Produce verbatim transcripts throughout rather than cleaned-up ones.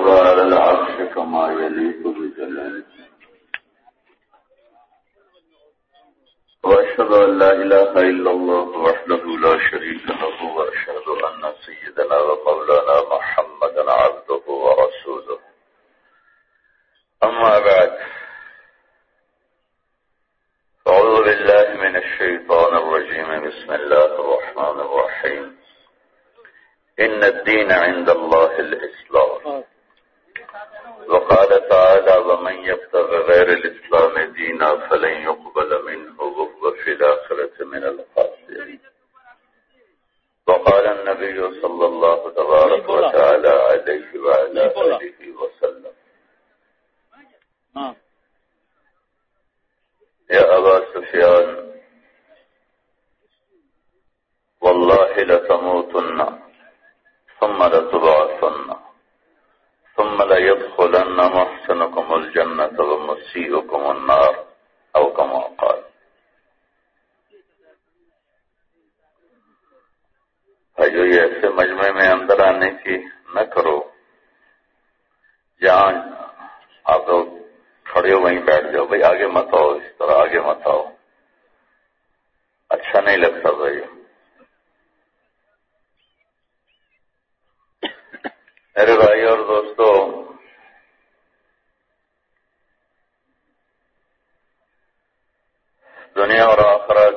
استوى على العرش كما يليق بجلاله وأشهد أن لا إله إلا الله وحده لا شريك له وأشهد أن سيدنا ومولانا محمدا عبده ورسوله أما بعد أعوذ بالله من الشيطان الرجيم بسم الله الرحمن الرحيم إن الدين عند الله الإسلام وقال تعالى ومن يبتغ غير الإسلام دينا فلن يقبل منه وهو في الآخرة من الخاسرين وقال النبي صلى الله تبارك وتعالى عليه وعلى آله وسلم يا أبا سفيان والله لتموتن ثم لتبعثن ثم ليدخلن محسنكم الجنة ومسيئكم النار أو كما قال. بھائیو یہ ایسے مجمع میں اندر آنے کی نہ کرو جہاں آپ لوگ کھڑے ہو وہیں بیٹھ جاؤ. بھائی آگے مت آؤ, اس طرح آگے مت آؤ, اچھا نہیں لگتا بھائی. میرے بھائی اور دوستو, دنیا اور آخرت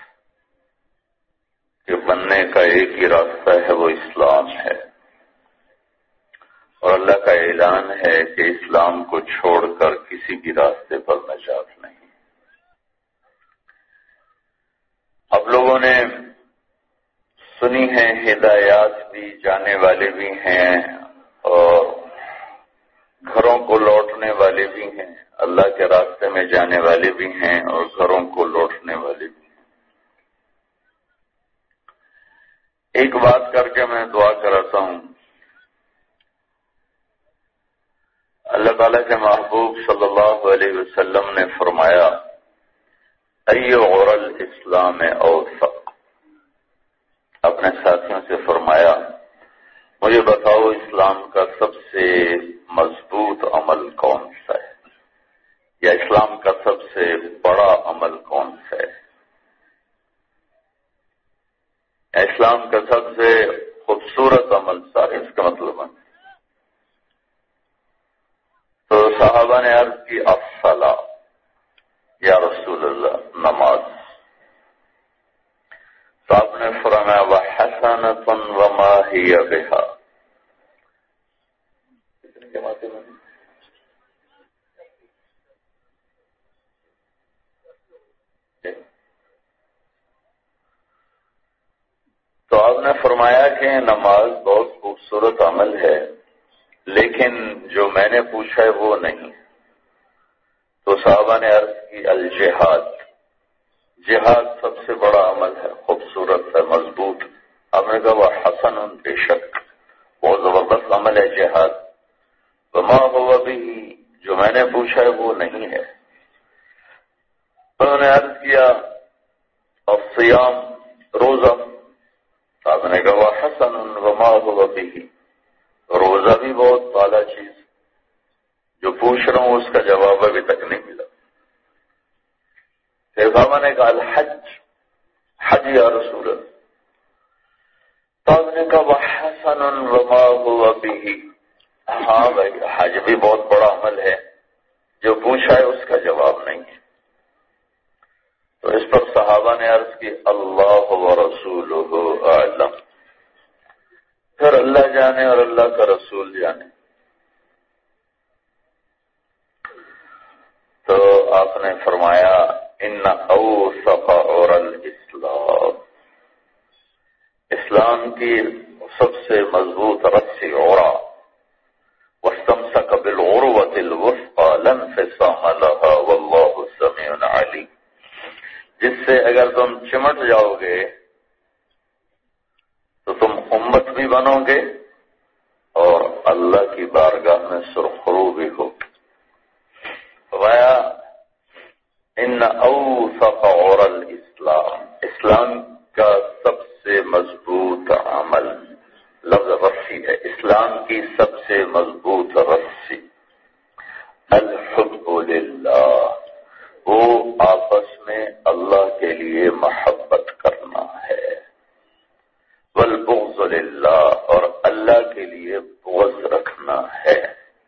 کے بننے کا ایک ہی راستہ ہے, وہ اسلام ہے. اور اللہ کا اعلان ہے کہ اسلام کو چھوڑ کر کسی بھی راستے پر نجات نہیں. اب لوگوں نے سنی ہے, ہدایات بھی, جانے والے بھی ہیں اور گھروں کو لوٹنے والے بھی ہیں, اللہ کے راستے میں جانے والے بھی ہیں اور گھروں کو لوٹنے والے بھی ہیں. ایک بات کر کے میں دعا کراتا ہوں. اللہ تعالیٰ کے محبوب صلی اللہ علیہ وسلم نے فرمایا ایو غر الاسلام اوثق. اپنے ساتھیوں سے فرمایا مجھے بتاؤ اسلام کا سب سے مضبوط عمل کون سا ہے, یا اسلام کا سب سے بڑا عمل کون سا ہے, اسلام کا سب سے خوبصورت عمل سا ہے, اس کا مطلب ہے. تو صحابہ نے عرض کی الصلاۃ یا رسول اللہ, نماز. تو آپ نے فرمایا وحسنۃ وما ہی بہا. تو آپ نے فرمایا کہ نماز بہت خوبصورت عمل ہے, لیکن جو میں نے پوچھا ہے وہ نہیں. تو صحابہ نے عرض کی الجہاد. جہاد سب سے بڑا عمل ہے, خوبصورت ہے, مضبوط. آپ نے کہا وہ حسن, بے شک بہت زبردست عمل ہے جہاد. وما ہوا بھی, جو میں نے پوچھا ہے وہ نہیں ہے. انہوں نے عرض کیا الصیام, روزہ. آپ نے کہا وہ حسن وما ہوا بھی, روزہ بھی بہت اعلیٰ چیز. جو پوچھ رہا ہوں اس کا جواب ابھی تک نہیں ملا. پھر بابا نے کہا الحج, حج یا رسول اللہ. تو آپ نے کہا وحسن وما ہوا بھی, ہاں بھائی حج بھی بہت بڑا عمل ہے, جو پوچھا ہے اس کا جواب نہیں ہے. تو اس پر صحابہ نے عرض کی اللہ ورسولہ اعلم. پھر اللہ جانے اور اللہ کا رسول جانے. تو آپ نے فرمایا ان اوثق عر الاسلام, اسلام کی سب سے مضبوط رسی عرا واستمسک بالعروۃ الوثقی لا انفصام لها واللہ سمیع علیم, جس سے اگر تم چمٹ جاؤ گے تو تم امت بھی بنو گے اور اللہ کی بارگاہ میں سرخرو بھی ہو. فرمایا ان اوثق عر الاسلام, اسلام کا سب سے مضبوط عمل, لفظ رسی ہے, اسلام کی سب سے مضبوط اللہ کے لیے بغض رکھنا ہے۔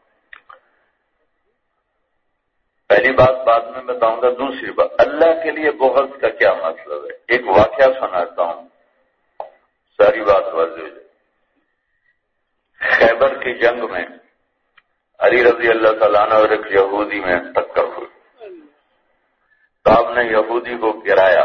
پہلی بات بعد میں بتاؤں گا، دوسری بات اللہ کے لیے بغض کا کیا مطلب ہے۔ ایک واقعہ سناتا ہوں، ساری بات واضح ہو جائے۔ خیبر کی جنگ میں علی رضی اللہ تعالیٰ عنہ اور ایک یہودی میں ٹکر ہوئی، تو آپ نے یہودی کو گرایا،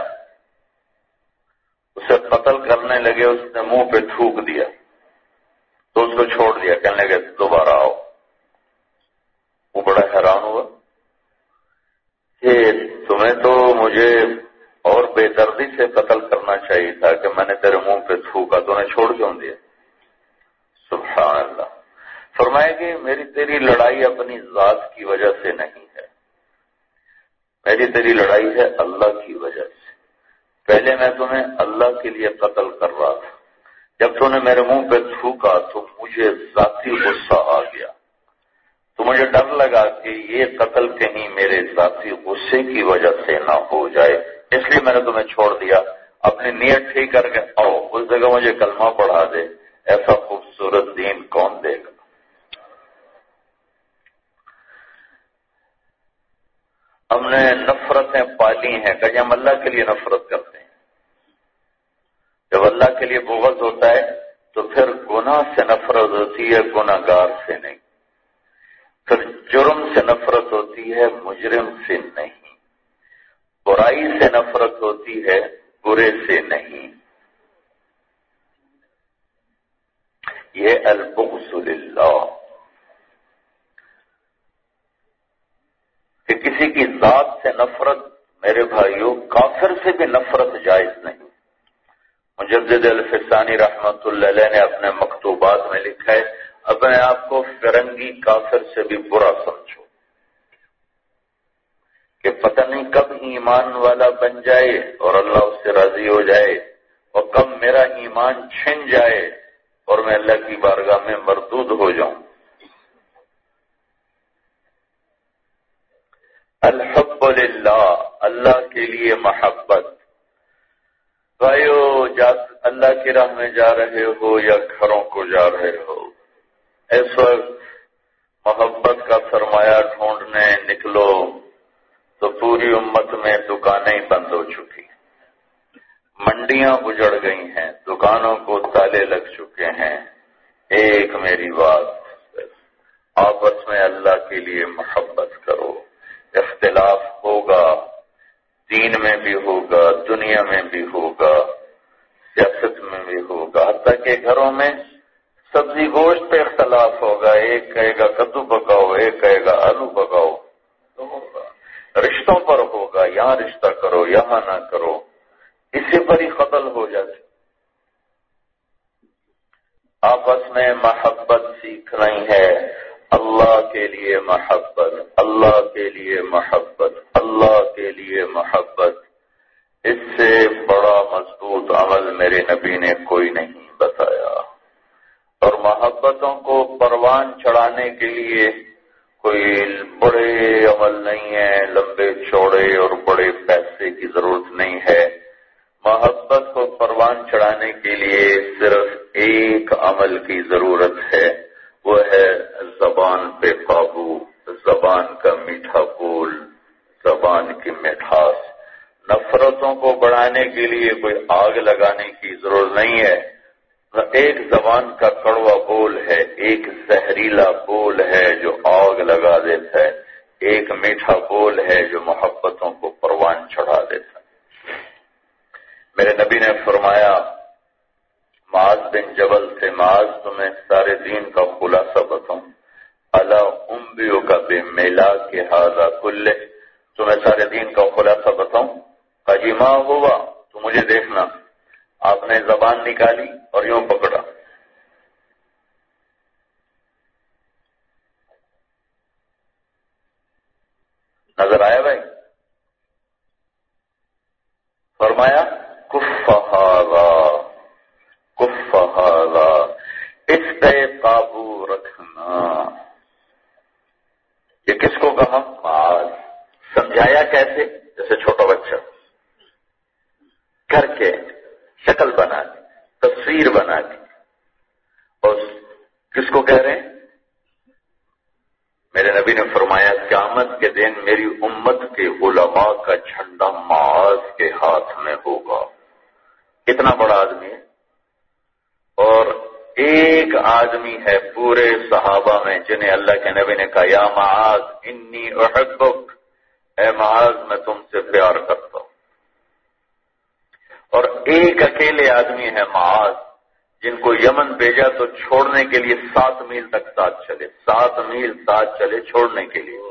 اسے قتل کرنے لگے، اس نے منہ پہ تھوک دیا تو اس کو چھوڑ دیا، کہنے لگے دوبارہ آؤ۔ وہ بڑا حیران ہوا کہ تمہیں تو مجھے اور بے دردی سے قتل کرنا چاہیے تھا کہ میں نے تیرے منہ پہ تھوکا، تو نے چھوڑ کیوں دیا؟ سبحان اللہ۔ فرمایا کہ میری تیری لڑائی اپنی ذات کی وجہ سے نہیں ہے، میری تیری لڑائی ہے اللہ کی وجہ سے۔ پہلے میں تمہیں اللہ کے لیے قتل کر رہا تھا، جب تو نے میرے منہ پہ تھوکا تو مجھے ذاتی غصہ آ گیا، تو مجھے ڈر لگا کہ یہ قتل کہیں میرے ذاتی غصے کی وجہ سے نہ ہو جائے، اس لیے میں نے تمہیں چھوڑ دیا۔ اپنی نیت ٹھیک کر کے آؤ، اس جگہ مجھے کلمہ پڑھا دے، ایسا خوبصورت دین کون دے گا؟ ہم نے نفرتیں پالی ہیں کہ ہم اللہ کے لیے نفرت کرتے ہیں۔ جب اللہ کے لیے بغض ہوتا ہے تو پھر گناہ سے نفرت ہوتی ہے، گناہ گار سے نہیں۔ پھر جرم سے نفرت ہوتی ہے، مجرم سے نہیں۔ برائی سے نفرت ہوتی ہے، برے سے نہیں۔ یہ البغض للہ، کہ کسی کی ذات سے نفرت، میرے بھائیوں کافر سے بھی نفرت جائز نہیں۔ مجدد الفسانی رحمت اللہ علیہ نے اپنے مکتوبات میں لکھا ہے، اپنے آپ کو فرنگی کافر سے بھی برا سمجھو، کہ پتہ نہیں کب ایمان والا بن جائے اور اللہ اس سے راضی ہو جائے، اور کب میرا ایمان چھن جائے اور میں اللہ کی بارگاہ میں مردود ہو جاؤں۔ الحب للہ، اللہ کے لیے محبت۔ بھائیو، اللہ کی راہ میں جا رہے ہو یا گھروں کو جا رہے ہو، اس وقت محبت کا سرمایہ ڈھونڈنے نکلو تو پوری امت میں دکانیں بند ہو چکی، منڈیاں اجڑ گئی ہیں، دکانوں کو تالے لگ چکے ہیں۔ ایک میری بات، آپس میں اللہ کے لیے محبت کرو۔ اختلاف ہوگا، دین میں بھی ہوگا، دنیا میں بھی ہوگا، سیاست میں بھی ہوگا، حتیٰ کہ گھروں میں سبزی گوشت پہ اختلاف ہوگا، ایک کہے گا کدو پکاؤ، ایک کہے گا آلو پکاؤ، تو ہوگا۔ رشتوں پر ہوگا، یہاں رشتہ کرو، یہاں نہ کرو، اسی پر ہی قتل ہو جاتے۔ آپس میں محبت سیکھنی ہے، اللہ کے لیے محبت، اللہ کے لیے محبت، اللہ کے لیے محبت۔ اس سے بڑا مضبوط عمل میرے نبی نے کوئی نہیں بتایا، اور محبتوں کو پروان چڑھانے کے لیے کوئی بڑے عمل نہیں ہے، لمبے چوڑے اور بڑے پیسے کی ضرورت نہیں ہے۔ محبت کو پروان چڑھانے کے لیے صرف ایک عمل کی ضرورت ہے، وہ ہے زبان پہ قابو، زبان کا میٹھا بول، زبان کی مٹھاس۔ نفرتوں کو بڑھانے کے لیے کوئی آگ لگانے کی ضرورت نہیں ہے، ایک زبان کا کڑوا بول ہے، ایک زہریلا بول ہے جو آگ لگا دیتا ہے، ایک میٹھا بول ہے جو محبتوں کو پروان چڑھا دیتا ہے۔ میرے نبی نے فرمایا معاذ بن جبل سے، معاذ تمہیں سارے دین کا خلاصہ بتاؤں، الا انبئک بمیلاک ھذا کلہ، تمہیں سارے دین کا خلاصہ بتاؤں؟ قجی ماں ہوا، تو مجھے دیکھنا۔ آپ نے زبان نکالی اور یوں پکڑا، نظر آیا بھائی؟ فرمایا کف ھذا، کف ھذا، اس پہ قابو رکھنا۔ یہ کس کو کہا؟ معاذ۔ سمجھایا کیسے؟ جیسے چھوٹا بچہ کر کے شکل بنا دی، تصویر بنا دی، اور کس کو کہہ رہے ہیں؟ میرے نبی نے فرمایا قیامت کے دن میری امت کے علماء کا جھنڈا معاذ کے ہاتھ میں ہوگا. کتنا بڑا آدمی ہے. اور ایک آدمی ہے پورے صحابہ میں جنہیں اللہ کے نبی نے کہا یا معاذ انی احبک، اے معاذ میں تم سے پیار کرتا ہوں. اور ایک اکیلے آدمی ہے معاذ جن کو یمن بھیجا تو چھوڑنے کے لیے سات میل تک ساتھ چلے، سات میل ساتھ چلے چھوڑنے کے لیے.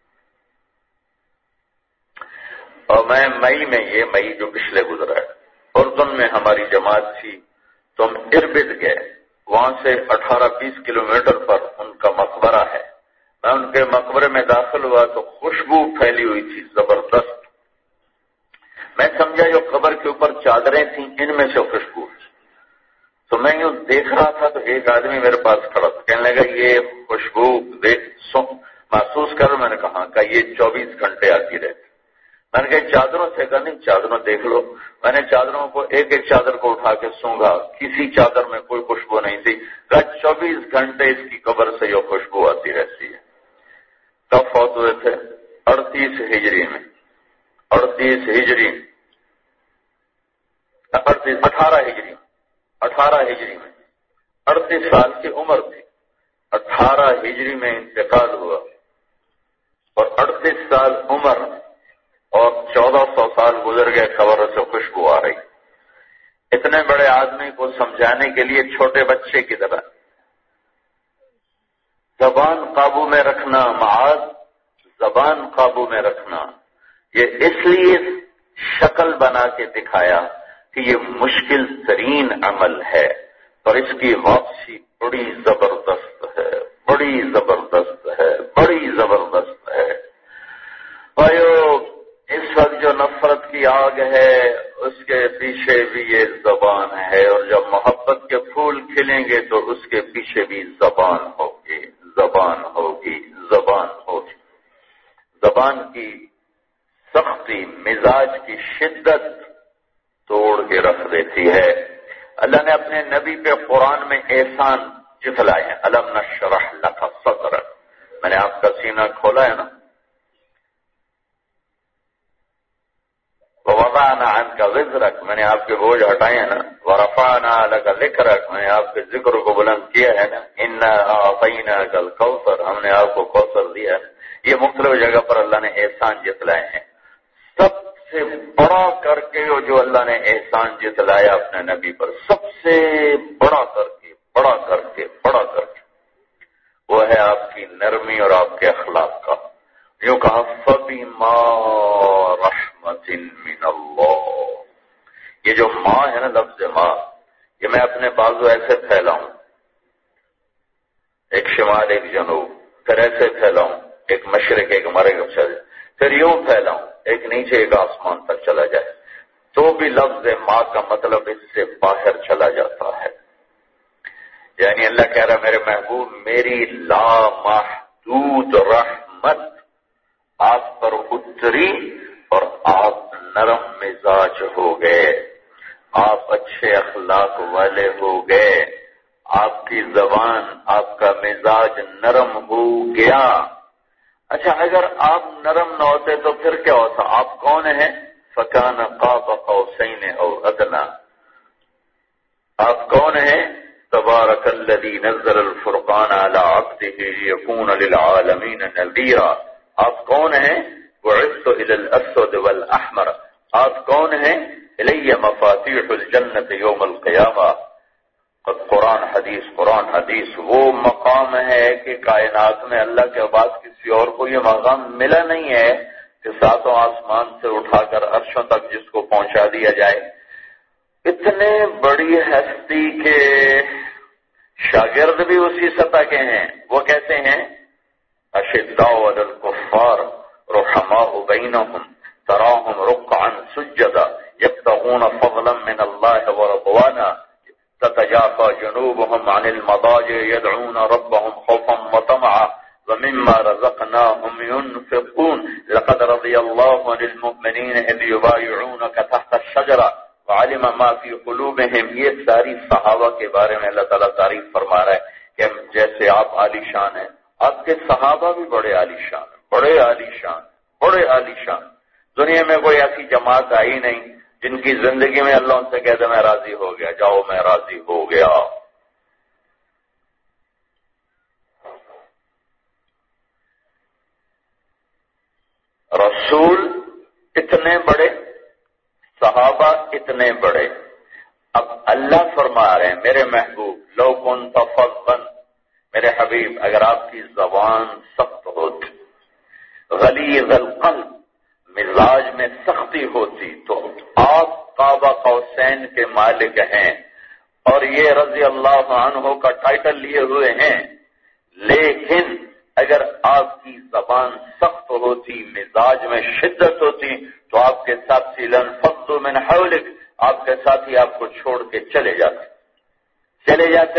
اور میں مئی میں یہ مئی جو پچھلے گزرا ہے اردن میں ہماری جماعت تھی تو ہم اربد گئے. وہاں سے اٹھارہ بیس کلومیٹر پر ان کا مقبرہ ہے. میں ان کے مقبرے میں داخل ہوا تو خوشبو پھیلی ہوئی تھی زبردست. میں سمجھا جو قبر کے اوپر چادریں تھیں ان میں سے خوشبو. تو میں یوں دیکھ رہا تھا تو ایک آدمی میرے پاس کھڑا تھا، کہنے لگا یہ خوشبو دیکھ محسوس کر. میں نے کہا کہ یہ چوبیس گھنٹے آتی رہتی. میں نے کہا چادروں سے کہا نہیں، چادروں دیکھ لو. میں نے چادروں کو ایک ایک چادر کو اٹھا کے سونگا، کسی چادر میں کوئی خوشبو نہیں تھی. کہا چوبیس گھنٹے اس کی قبر سے یہ خوشبو آتی رہتی ہے. کب فوت ہوئے تھے؟ اڑتیس ہجری میں. اڑتیس ہجری اڑتیس اٹھارہ ہجری اٹھارہ ہجری میں اڑتیس سال کی عمر تھی. اٹھارہ ہجری میں انتقال ہوا اور اڑتیس سال عمر اور چودہ سو سال گزر گئے، قبر سے خوشبو آ رہی. اتنے بڑے آدمی کو سمجھانے کے لیے چھوٹے بچے کی طرح زبان قابو میں رکھنا، معاذ زبان قابو میں رکھنا، یہ اس لیے شکل بنا کے دکھایا کہ یہ مشکل ترین عمل ہے اور اس کی واپسی بڑی زبردست ہے، بڑی زبردست ہے، بڑی زبردست ہے. بھائیو اس وقت جو نفرت کی آگ ہے اس کے پیچھے بھی یہ زبان ہے، اور جب محبت کے پھول کھلیں گے تو اس کے پیچھے بھی زبان ہوگی، زبان ہوگی، زبان ہوگی. زبان کی سختی، مزاج کی شدت توڑ کے رکھ دیتی ہے. اللہ نے اپنے نبی پہ قرآن میں احسان جتلائے ہیں. الم نشرح لک صدرک، میں نے آپ کا سینہ کھولا ہے نا. ووضعنا عنک وزرک، میں نے آپ کے بوجھ ہٹائے ہیں نا. ورفعنا لک ذکرک، میں نے آپ کے ذکر کو بلند کیا ہے نا. انا اعطیناک الکوثر، ہم نے آپ کو کوثر دیا ہے. یہ مختلف جگہ پر اللہ نے احسان جتلائے ہیں. سب سے بڑا کر کے جو اللہ نے احسان جتلایا اپنے نبی پر، سب سے بڑا کر کے بڑا کر کے بڑا کر کے وہ ہے آپ کی نرمی اور آپ کے اخلاق کا. یوں کہا فَبِمَا رَحْمَةٍ مِّنَ اللَّهِ. یہ جو ماں ہے نا، لفظ ماں، یہ میں اپنے بازو ایسے پھیلاؤں، ایک شمال ایک جنوب، پھر ایسے پھیلاؤں ایک مشرق ایک مغرب، پھر یوں پھیلاؤں ایک نیچے ایک آسمان تک چلا جائے، تو بھی لفظ ماں کا مطلب اس سے باہر چلا جاتا ہے. یعنی اللہ کہہ رہا میرے محبوب میری لامحدود رحمت آپ پر اتری اور آپ نرم مزاج ہو گئے، آپ اچھے اخلاق والے ہو گئے، آپ کی زبان آپ کا مزاج نرم ہو گیا. اچھا اگر آپ نرم نہ ہوتے تو پھر کیا ہوتا؟ آپ کون ہیں؟ فَكَانَ قَابَ قَوْسَيْنِ أَوْ أَدْنَىٰ. آپ کون ہیں؟ تبارک الذی نزل الفرقان علی عبدہ لیکون للعالمین نذیرا. آپ کون ہیں؟ بعثت الی الاسود والاحمر. آپ کون ہیں؟ الی مفاتیح الجنت یوم القیامہ. قرآن حدیث قرآن حدیث وہ مقام ہے کہ کائنات میں اللہ کے بعد کسی اور کو یہ مقام ملا نہیں ہے کہ ساتوں آسمان سے اٹھا کر عرشوں تک جس کو پہنچا دیا جائے. اتنے بڑی ہستی کے شاگرد بھی اسی سطح کے ہیں. وہ کہتے ہیں اشداء علی الکفار رحماء بینہم تراہم رکعا سجدا یبتغون فضلا من اللہ ورضوانا تتجافى جنوبهم عن المضاجع يدعون ربهم خوفا وطمعا ومما رزقناهم ينفقون لقد رضي الله عن المؤمنين إذ يبايعونك تحت الشجرة وعلم ما في قلوبهم. یہ ساری صحابہ کے بارے میں اللہ تعالیٰ تعریف فرما رہا ہے کہ عالی شان ہیں، آپ کے صحابہ بھی بڑے عالی شان ہیں، بڑے عالی شان بڑے عالی شان۔ دنیا میں کوئی ایسی جماعت آئی نہیں جن کی زندگی میں اللہ ان سے کہتے میں راضی ہو گیا، جاؤ میں راضی ہو گیا۔ رسول اتنے بڑے، صحابہ اتنے بڑے، اب اللہ فرما رہے ہیں میرے محبوب لو کنت فظا، میرے حبیب اگر آپ کی زبان سخت ہوتی، غلیظ القلب، مزاج میں سختی ہوتی، تو آپ قاب قوسین کے مالک ہیں اور یہ رضی اللہ عنہ کا ٹائٹل لیے ہوئے ہیں، لیکن اگر آپ کی زبان سخت ہوتی، مزاج میں شدت ہوتی، تو آپ کے ساتھی لنفضوا من حولک، آپ کے ساتھی آپ کو چھوڑ کے چلے جاتے چلے جاتے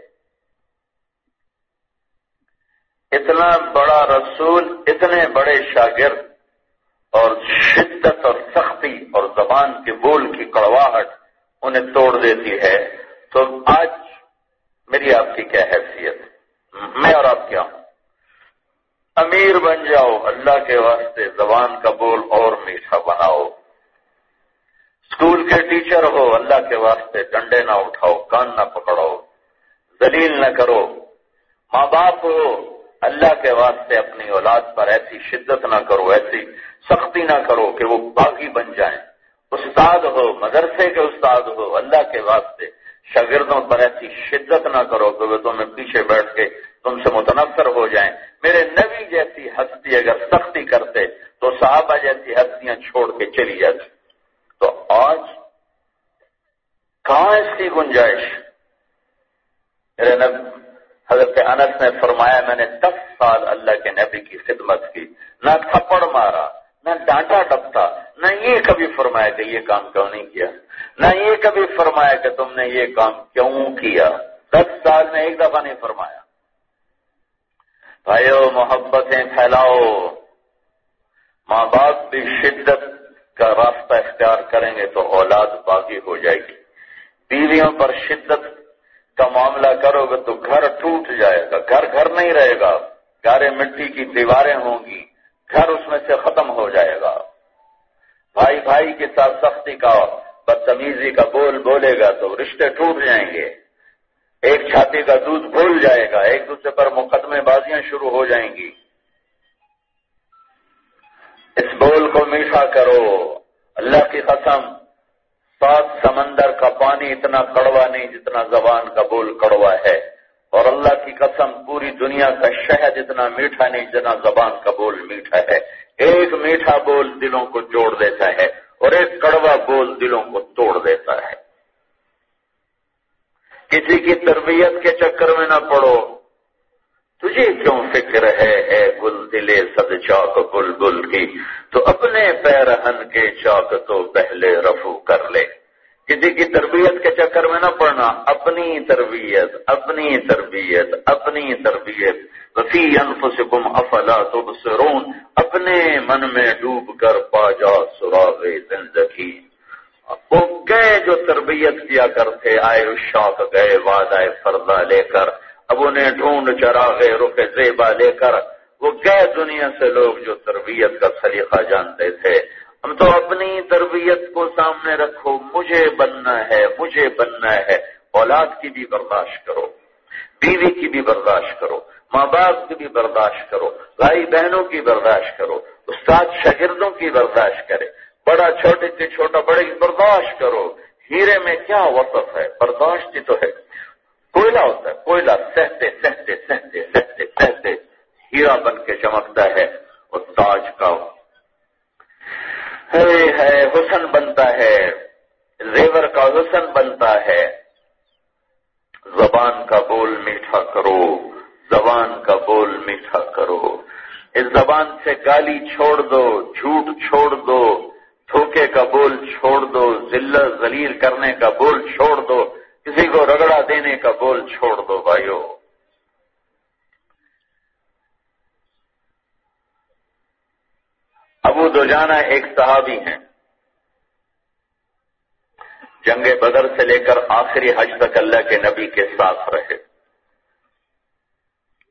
اتنا بڑا رسول، اتنے بڑے شاگرد، اور شدت اور سختی اور زبان کے بول کی کڑواہٹ انہیں توڑ دیتی ہے، تو آج میری آپ کی کیا حیثیت؟ میں اور آپ کیا ہوں؟ امیر بن جاؤ، اللہ کے واسطے زبان کا بول اور میٹھا بناؤ۔ اسکول کے ٹیچر ہو، اللہ کے واسطے ڈنڈے نہ اٹھاؤ، کان نہ پکڑو، ذلیل نہ کرو۔ ماں باپ ہو، اللہ کے واسطے اپنی اولاد پر ایسی شدت نہ کرو، ایسی سختی نہ کرو کہ وہ باغی بن جائیں۔ استاد ہو، مدرسے کے استاد ہو، اللہ کے واسطے شاگردوں پر ایسی شدت نہ کرو کہ وہ تمہیں پیچھے بیٹھ کے تم سے متنفر ہو جائیں۔ میرے نبی جیسی ہستی اگر سختی کرتے تو صحابہ جیسی ہستیاں چھوڑ کے چلی جاتی۔ تو آج کہاں اس کی گنجائش؟ میرے نبی حضرت انس نے فرمایا میں نے دس سال اللہ کے نبی کی خدمت کی، نہ تھپڑ مارا، نہ ڈانٹا ڈپٹا، نہ یہ کبھی فرمایا کہ یہ کام کیوں نہیں کیا، نہ یہ کبھی فرمایا کہ تم نے یہ کام کیوں کیا۔ دس سال میں ایک دفعہ نہیں فرمایا۔ بھائیو، محبتیں پھیلاؤ۔ ماں باپ بھی شدت کا راستہ اختیار کریں گے تو اولاد باغی ہو جائے گی۔ بیویوں پر شدت کا معاملہ کرو گے تو گھر ٹوٹ جائے گا، گھر گھر نہیں رہے گا، گارے مٹی کی دیواریں ہوں گی، گھر اس میں سے ختم ہو جائے گا۔ بھائی بھائی کے ساتھ سختی کا، بدتمیزی کا بول بولے گا تو رشتے ٹوٹ جائیں گے، ایک چھاتی کا دودھ بھول جائے گا، ایک دوسرے پر مقدمے بازیاں شروع ہو جائیں گی۔ اس بول کو میٹھا کرو۔ اللہ کی قسم، سات سمندر کا پانی اتنا کڑوا نہیں جتنا زبان کا بول کڑوا ہے، اور اللہ کی قسم پوری دنیا کا شہد اتنا میٹھا نہیں جتنا زبان کا بول میٹھا ہے۔ ایک میٹھا بول دلوں کو جوڑ دیتا ہے اور ایک کڑوا بول دلوں کو توڑ دیتا ہے۔ کسی کی تربیت کے چکر میں نہ پڑو۔ تجھے کیوں فکر ہے اے گل دلے صد چاک گل گل کی، تو اپنے پیرہن کے چاک تو پہلے رفو کر لے۔ کسی کی تربیت کے چکر میں نہ پڑنا، اپنی تربیت اپنی تربیت اپنی تربیت۔ وفی انفسکم افلا تبصرون، اپنے من میں ڈوب کر پا جا سراغ زندگی۔ وہ گئے جو تربیت کیا کرتے، آئے اشاق گئے وعدہ فرضہ لے کر، اب انہیں ڈھونڈ چراغ رخ زیبا لے کر۔ وہ گئے دنیا سے لوگ جو تربیت کا سلیقہ جانتے تھے۔ ہم تو اپنی تربیت کو سامنے رکھو، مجھے بننا ہے مجھے بننا ہے۔ اولاد کی بھی برداشت کرو، بیوی کی بھی برداشت کرو، ماں باپ کی بھی برداشت کرو، بھائی بہنوں کی برداشت کرو، استاد شاگردوں کی برداشت کرے، بڑا چھوٹے سے چھوٹا بڑے کی برداشت کرو۔ ہیرے میں کیا وصف ہے؟ برداشت ہی تو ہے۔ کوئلہ ہوتا ہے، کوئلہ سہتے سہتے سہتے سہتے سہتے ہیرا بن کے چمکتا ہے، اور تاج کا ہے ہے حسن بنتا ہے، زیور کا حسن بنتا ہے۔ زبان کا بول میٹھا کرو، زبان کا بول میٹھا کرو۔ اس زبان سے گالی چھوڑ دو، جھوٹ چھوڑ دو، دھوکے کا بول چھوڑ دو، ذلت ذلیل کرنے کا بول چھوڑ دو، کسی کو رگڑا دینے کا بول چھوڑ دو۔ بھائیو، ابو دجانہ ایک صحابی ہیں، جنگ بدر سے لے کر آخری حج تک اللہ کے نبی کے ساتھ رہے۔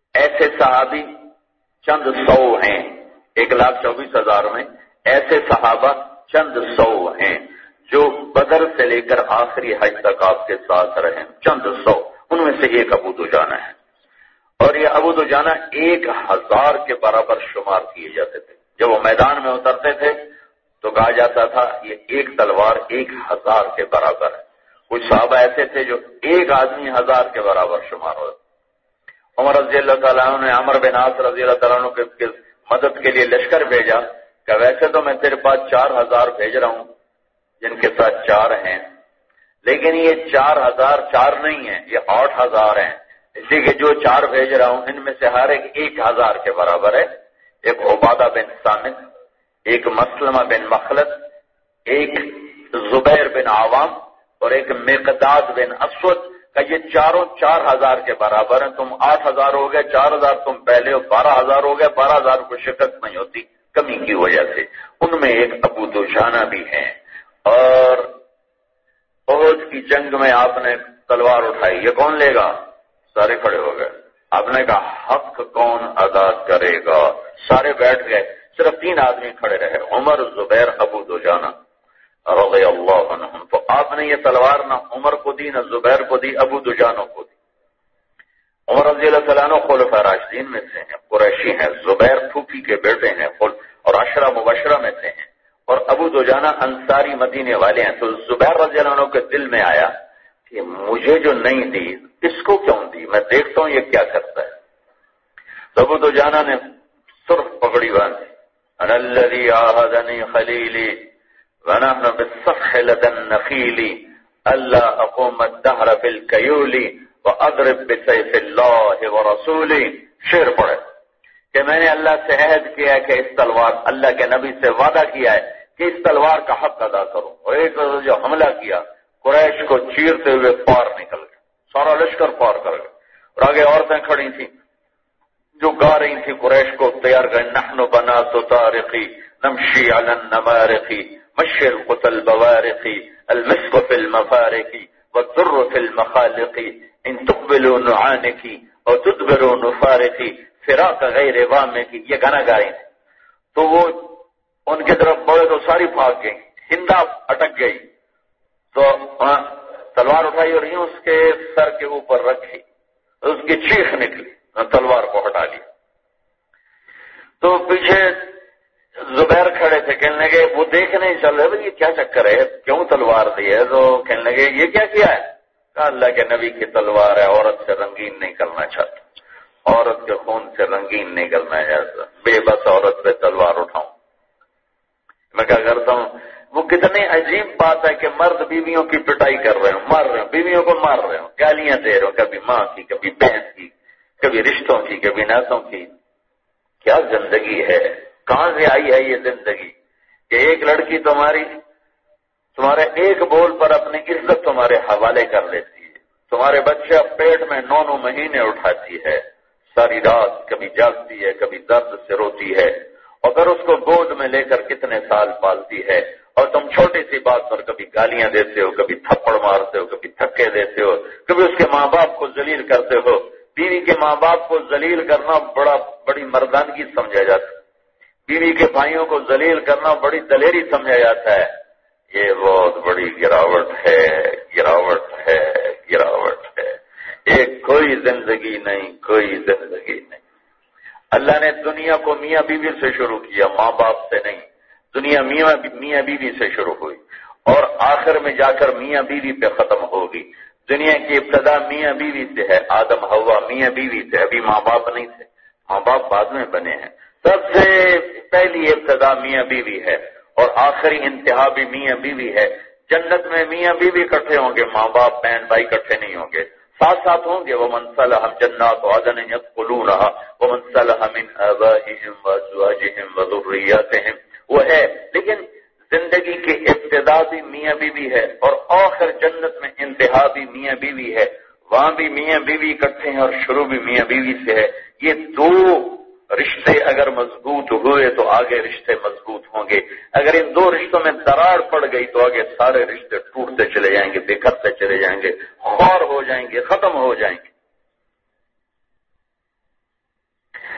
صحابی چند سو ہیں، ایک لاکھ چوبیس ہزار میں ایسے صحابہ چند سو ہیں جو بدر سے لے کر آخری حج تک آپ کے ساتھ رہے، چند سو، ان میں سے ایک ابو دجانہ ہے، اور یہ ابو دجانہ ایک ہزار کے برابر شمار کیے جاتے تھے۔ جب وہ میدان میں اترتے تھے تو کہا جاتا تھا یہ ایک تلوار ایک ہزار کے برابر ہے۔ کچھ صحابہ ایسے تھے جو ایک آدمی ہزار کے برابر شمار ہوتے۔ عمر رضی اللہ تعالیٰ عنہ نے عمر بن عاص رضی اللہ تعالیٰ عنہ کے مدد کے لیے لشکر بھیجا کہ ویسے تو میں تیرے پاس چار ہزار بھیج رہا ہوں جن کے ساتھ چار ہیں، لیکن یہ چار ہزار چار نہیں ہیں، یہ آٹھ ہزار ہیں، اس لیے کہ جو چار بھیج رہا ہوں ان میں سے ہر ایک ایک ہزار کے برابر ہے۔ ایک عبادہ بن صامت، ایک مسلمہ بن مخلد، ایک زبیر بن عوام اور ایک مقداد بن اسود کہ یہ چاروں چار ہزار کے برابر ہیں۔ تم آٹھ ہزار ہو گئے، چار ہزار تم پہلے ہو، بارہ ہزار ہو گئے، بارہ ہزار کو شکست نہیں ہوتی کمی کی وجہ سے۔ ان میں ایک ابو دجانہ بھی ہیں۔ اور احد کی جنگ میں آپ نے تلوار اٹھائی، یہ کون لے گا؟ سارے کھڑے ہو گئے۔ آپ نے کہا حق کون ادا کرے گا؟ سارے بیٹھ گئے، صرف تین آدمی کھڑے رہے، عمر، زبیر، ابو دجانہ رضی اللہ عنہم۔ تو آپ نے یہ تلوار نہ عمر کو دی، نہ زبیر کو دی، ابو دجانہ کو دی۔ عمر رضی اللہ تعالیٰ عنہ خلفاء راشدین میں سے ہیں، قریشی ہیں، زبیر پھوپھی کے بیٹے ہیں اور عشرہ مبشرہ میں سے ہیں، اور ابو دجانہ انصاری مدینے والے ہیں۔ تو زبیر رضی اللہ عنہ کے دل میں آیا کہ مجھے جو نہیں دی اس کو کیوں دی، میں دیکھتا ہوں یہ کیا کرتا ہے۔ تو ابو دجانہ نے سرخ پگڑی باندھی، انا الذی عاہدنی خلیلی ونحن بالصفح لدى النخیل الا اقوم الدہر بالکیول واضرب بسیف اللہ ورسولی۔ شعر پڑھے کہ میں نے اللہ سے عہد کیا ہے کہ اس تلوار، اللہ کے نبی سے وعدہ کیا ہے کہ اس تلوار کا حق ادا کروں، اور ایک جو حملہ کیا قریش کو چیرتے ہوئے پار نکل گئے، سارا لشکر پار کر گئے، اور آگے عورتیں کھڑی تھیں جو گا رہی تھی قریش کو تیار کر، نحن بنات طارقی نمشی علی النمارقی مشی القتل بوارقی المسک فی المفارقی والذر فی المخالقی ان تقبلوا نعانکی اور تدبروا نفارقی فراق غیر وامے کی، یہ گانا گا رہی تھی۔ تو وہ ان کی طرف بڑھے تو ساری بھاگ گئی، ہندا اٹک گئی، تو تلوار اٹھائی اور یوں اس کے سر کے اوپر رکھی، اس کی چیخ نکلی، تلوار کو ہٹا لیا۔ تو پیچھے زبیر کھڑے تھے، کہنے لگے، وہ دیکھنے چل رہے بھائی یہ کیا چکر ہے، کیوں تلوار دی ہے؟ تو کہنے لگے یہ کیا کیا ہے؟ کہا اللہ کے نبی کی تلوار ہے، عورت سے رنگین نہیں کرنا چاہتا، عورت کے خون سے رنگین نہیں کرنا چاہتا، بے بس عورت پہ تلوار اٹھاؤں۔ میں کیا کرتا ہوں، وہ کتنی عجیب بات ہے کہ مرد بیویوں کی پٹائی کر رہے ہوں، مار رہے ہوں، بیویوں کو مار رہے ہوں، گالیاں دے رہے ہوں، کبھی ماں کی، کبھی بہن کی، کبھی رشتوں کی، کبھی ناسوں کی۔ کیا زندگی ہے، کہاں سے آئی ہے یہ زندگی کہ ایک لڑکی تمہاری تمہارے ایک بول پر اپنی عزت تمہارے حوالے کر لیتی ہے، تمہارے بچے پیٹ میں نو نو مہینے اٹھاتی ہے، ساری رات کبھی جاگتی ہے، کبھی درد سے روتی ہے، اور پھر اس کو گود میں لے کر کتنے سال پالتی ہے، اور تم چھوٹی سی بات پر کبھی گالیاں دیتے ہو، کبھی تھپڑ مارتے ہو، کبھی دھکے دیتے ہو، کبھی اس کے ماں باپ کو ذلیل کرتے ہو۔ بیوی کے ماں باپ کو ذلیل کرنا بڑا بڑی مردانگی سمجھا جاتا ہے، بیوی کے بھائیوں کو ذلیل کرنا بڑی دلیری سمجھا جاتا ہے۔ یہ بہت بڑی گراوٹ ہے، گراوٹ ہے، گراوٹ ہے۔ ایک کوئی زندگی نہیں، کوئی زندگی نہیں۔ اللہ نے دنیا کو میاں بیوی سے شروع کیا، ماں باپ سے نہیں۔ دنیا میاں میاں بیوی سے شروع ہوئی اور آخر میں جا کر میاں بیوی پہ ختم ہوگی۔ دنیا کی ابتدا میاں بیوی سے ہے، آدم حوا میاں بیوی سے، ابھی ماں باپ نہیں تھے، ماں باپ بعد میں بنے ہیں۔ سب سے پہلی ابتدا میاں بیوی ہے اور آخری انتہا بھی میاں بیوی ہے۔ جنت میں میاں بیوی اکٹھے ہوں گے، ماں باپ بہن بھائی اکٹھے نہیں ہوں گے، ساتھ ساتھ ہوں گے۔ وَمَنْ صَلَحَ جَنَّاتُ عَدْنٍ يَدْخُلُونَهَا وَمَنْ صَلَحَ مِنْ آبَائِهِمْ وَأَزْوَاجِهِمْ وَذُرِّيَّاتِهِمْ، وہ ہے۔ لیکن زندگی کی ابتدا بھی میاں بیوی ہے اور آخر جنت میں انتہا بھی میاں بیوی ہے، وہاں بھی میاں بیوی اکٹھے ہیں اور شروع بھی میاں بیوی سے ہے۔ یہ دو رشتے اگر مضبوط ہوئے تو آگے رشتے مضبوط ہوں گے، اگر ان دو رشتوں میں دراڑ پڑ گئی تو آگے سارے رشتے ٹوٹتے چلے جائیں گے، بکھرتے چلے جائیں گے، خوار ہو جائیں گے، ختم ہو جائیں گے۔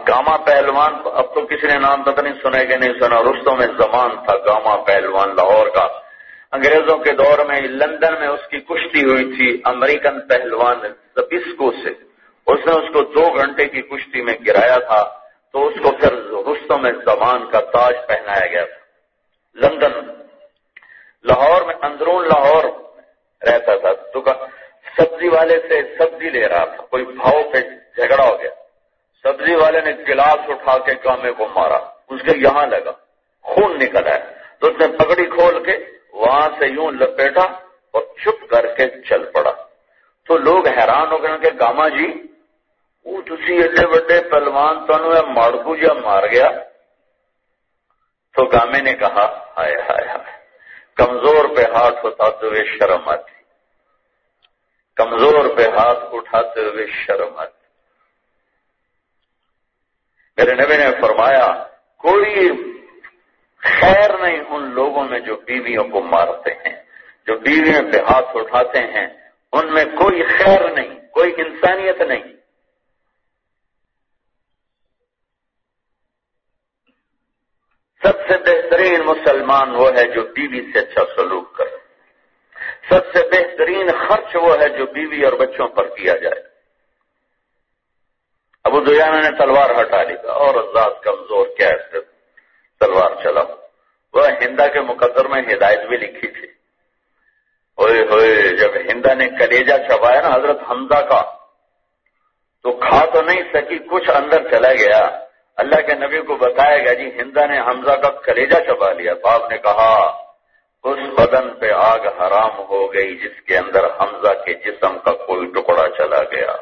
گاما پہلوان، اب تو کسی نے نام پتہ نہیں سنے کہ نہیں سنا، رستم زمان تھا گاما پہلوان لاہور کا، انگریزوں کے دور میں لندن میں اس کی کشتی ہوئی تھی امریکن پہلوان زبسکو سے، اس نے اس کو دو گھنٹے کی کشتی میں گرایا تھا، تو اس کو پھر رستم زمان کا تاج پہنایا گیا تھا۔ لندن لاہور میں، اندرون لاہور رہتا تھا، تو سبزی والے سے سبزی لے رہا تھا، کوئی بھاؤ پہ جھگڑا ہو گیا، سبزی والے نے گلاس اٹھا کے گامے کو مارا، اس کے یہاں لگا، خون نکل آیا، تو اس نے پگڑی کھول کے وہاں سے یوں لپیٹا اور چپ کر کے چل پڑا۔ تو لوگ حیران ہو گئے کہ گاما جی وہ تسی ایڈے بڑے پہلوان تنو ماڑکو جا مار گیا۔ تو گامے نے کہا ہائے ہائے ہائے، کمزور پہ ہاتھ اٹھاتے ہوئے شرم آتی، کمزور پہ ہاتھ اٹھاتے ہوئے شرم آتی۔ میرے نبی نے فرمایا کوئی خیر نہیں ان لوگوں میں جو بیویوں کو مارتے ہیں، جو بیویوں پہ ہاتھ اٹھاتے ہیں، ان میں کوئی خیر نہیں، کوئی انسانیت نہیں۔ سب سے بہترین مسلمان وہ ہے جو بیوی سے اچھا سلوک کرے، سب سے بہترین خرچ وہ ہے جو بیوی اور بچوں پر کیا جائے۔ ابو دجانہ نے تلوار ہٹا لی اور ذات کمزور کیا ہے تلوار چلا، وہ ہندا کے مقدر میں ہدایت بھی لکھی تھی۔ ہوئے ہوئے جب ہندا نے کلیجہ چبایا نا حضرت حمزہ کا، تو کھا تو نہیں سکی، کچھ اندر چلا گیا۔ اللہ کے نبی کو بتایا گیا جی ہندا نے حمزہ کا کلیجہ چبا لیا، تو آپ نے کہا اس بدن پہ آگ حرام ہو گئی جس کے اندر حمزہ کے جسم کا کوئی ٹکڑا چلا گیا۔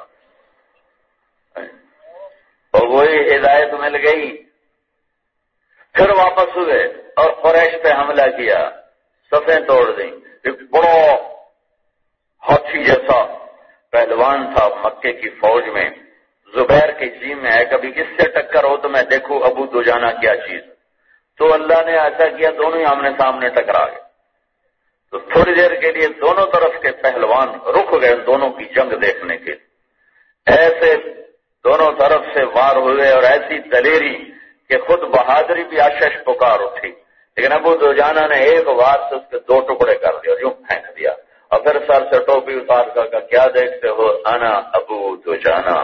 اور وہی ہدایت مل گئی، پھر واپس ہوئے اور قریش پہ حملہ کیا، صفیں توڑ دیں۔ ایک بڑا ہاتھی جیسا پہلوان تھا مکے کی فوج میں، زبیر کے جی میں ہے کبھی کس سے ٹکر ہو تو میں دیکھوں ابو دجانہ کیا چیز، تو اللہ نے ایسا کیا دونوں ہی آمنے سامنے ٹکرا گئے۔ تو تھوڑی دیر کے لیے دونوں طرف کے پہلوان رک گئے دونوں کی جنگ دیکھنے کے، ایسے دونوں طرف سے وار ہوئے اور ایسی دلیری کہ خود بہادری بھی آشش پکار اٹھی، لیکن ابو دجانہ نے ایک وار سے اس کے دو ٹکڑے کر دیا، یوں پھینک دیا، اور پھر سر سے ٹوپی اتار کر کہا کیا دیکھتے ہو، انا ابو دجانہ۔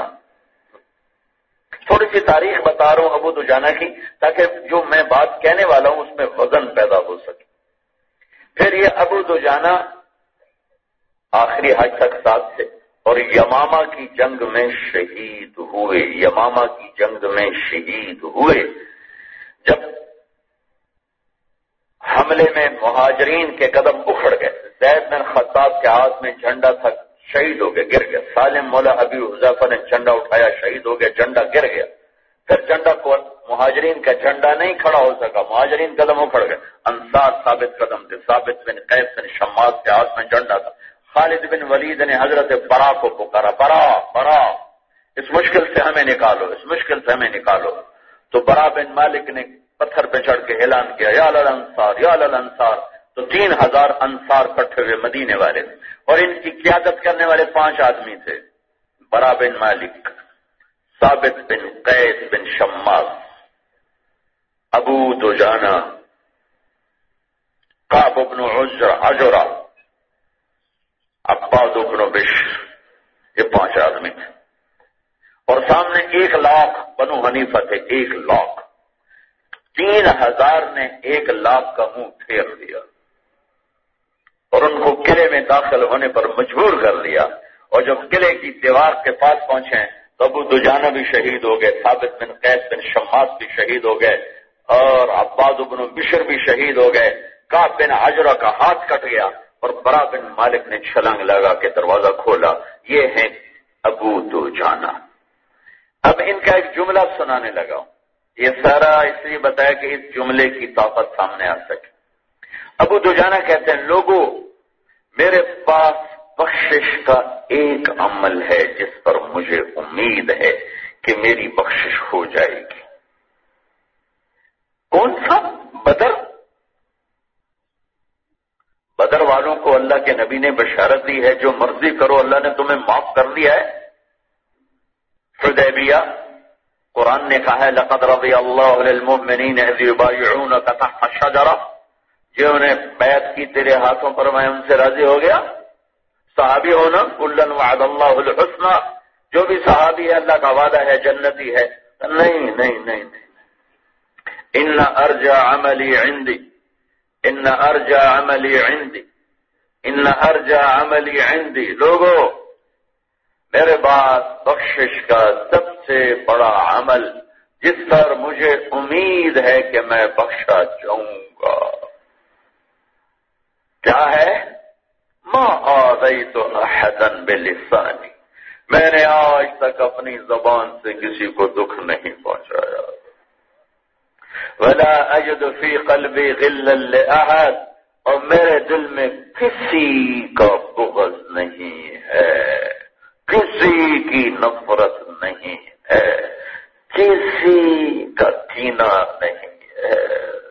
تھوڑی سی تاریخ بتا رہا ہوں ابو دجانہ کی تاکہ جو میں بات کہنے والا ہوں اس میں وزن پیدا ہو سکے۔ پھر یہ ابو دجانہ آخری حج تک ساتھ تھے اور یمامہ کی جنگ میں شہید ہوئے، یمامہ کی جنگ میں شہید ہوئے۔ جب حملے میں مہاجرین کے قدم اکھڑ گئے، زید بن خطاب کے ہاتھ میں جھنڈا تھا، شہید ہو گئے، گر گیا۔ سالم مولا ابی حذیفہ نے جھنڈا اٹھایا، شہید ہو گیا، جھنڈا گر گیا۔ پھر جھنڈا کو مہاجرین کا جھنڈا نہیں کھڑا ہو سکا، مہاجرین قدم اکھڑ گئے، انصار ثابت قدم تھے، ثابت بن قیس بن شماس کے ہاتھ میں جھنڈا تھا۔ خالد بن ولید نے حضرت برا کو پکارا، برا برا اس مشکل سے ہمیں نکالو، اس مشکل سے ہمیں نکالو۔ تو برا بن مالک نے پتھر پہ چڑھ کے اعلان کیا یا للانصار یا للانصار، تو تین ہزار انصار کٹھے ہوئے مدینے والے تھے، اور ان کی قیادت کرنے والے پانچ آدمی تھے، برا بن مالک، ثابت بن قیس بن شماس، ابو دجانہ، کعب بن عجرہ، عباد بن بشر، یہ پانچ آدمی تھے، اور سامنے ایک لاکھ بنو حنیفہ تھے، ایک لاکھ۔ تین ہزار نے ایک لاکھ کا منہ پھیر دیا اور ان کو قلعے میں داخل ہونے پر مجبور کر دیا، اور جب قلعے کی دیوار کے پاس پہنچے تو ابو دجانہ بھی شہید ہو گئے، ثابت بن قیس بن شماس بھی شہید ہو گئے، اور عباد بن بشر بھی شہید ہو گئے۔ کعب بن عجرہ کا ہاتھ کٹ گیا اور برا بن مالک نے چھلانگ لگا کے دروازہ کھولا۔ یہ ہیں ابو دجانہ۔ اب ان کا ایک جملہ سنانے لگا ہوں، یہ سارا اس لیے بتایا کہ اس جملے کی طاقت سامنے آ سکے۔ ابو دجانہ کہتے ہیں لوگوں میرے پاس بخشش کا ایک عمل ہے جس پر مجھے امید ہے کہ میری بخشش ہو جائے گی۔ کون سا؟ بدر۔ بدر والوں کو اللہ کے نبی نے بشارت دی ہے جو مرضی کرو اللہ نے تمہیں معاف کر دیا ہے۔ حدیبیہ قرآن نے کہا ہے لقد رضی اللہ للمؤمنین اذ یبایعونک تحت الشجرہ، جنہوں نے بیعت کی تیرے ہاتھوں پر میں ان سے راضی ہو گیا. صحابی ہونا کلن وعد اللہ الحسنى، جو بھی صحابی ہے اللہ کا وعدہ ہے جنتی ہے. نہیں نہیں نہیں نہیں ان ارجع عملی عندی ان ارجع عملی عندی ان ارجع عملی عندی. لوگوں، میرے بعد بخشش کا سب سے بڑا عمل جس پر مجھے امید ہے کہ میں بخشا جاؤں گا کیا ہے؟ ما آذیت احدا بلسانی، میں نے آج تک اپنی زبان سے کسی کو دکھ نہیں پہنچایا. ولا اجد فی قلبی غلا لاحد، اور میرے دل میں کسی کا بغض نہیں ہے، کسی کی نفرت نہیں ہے، کسی کا کینہ نہیں ہے.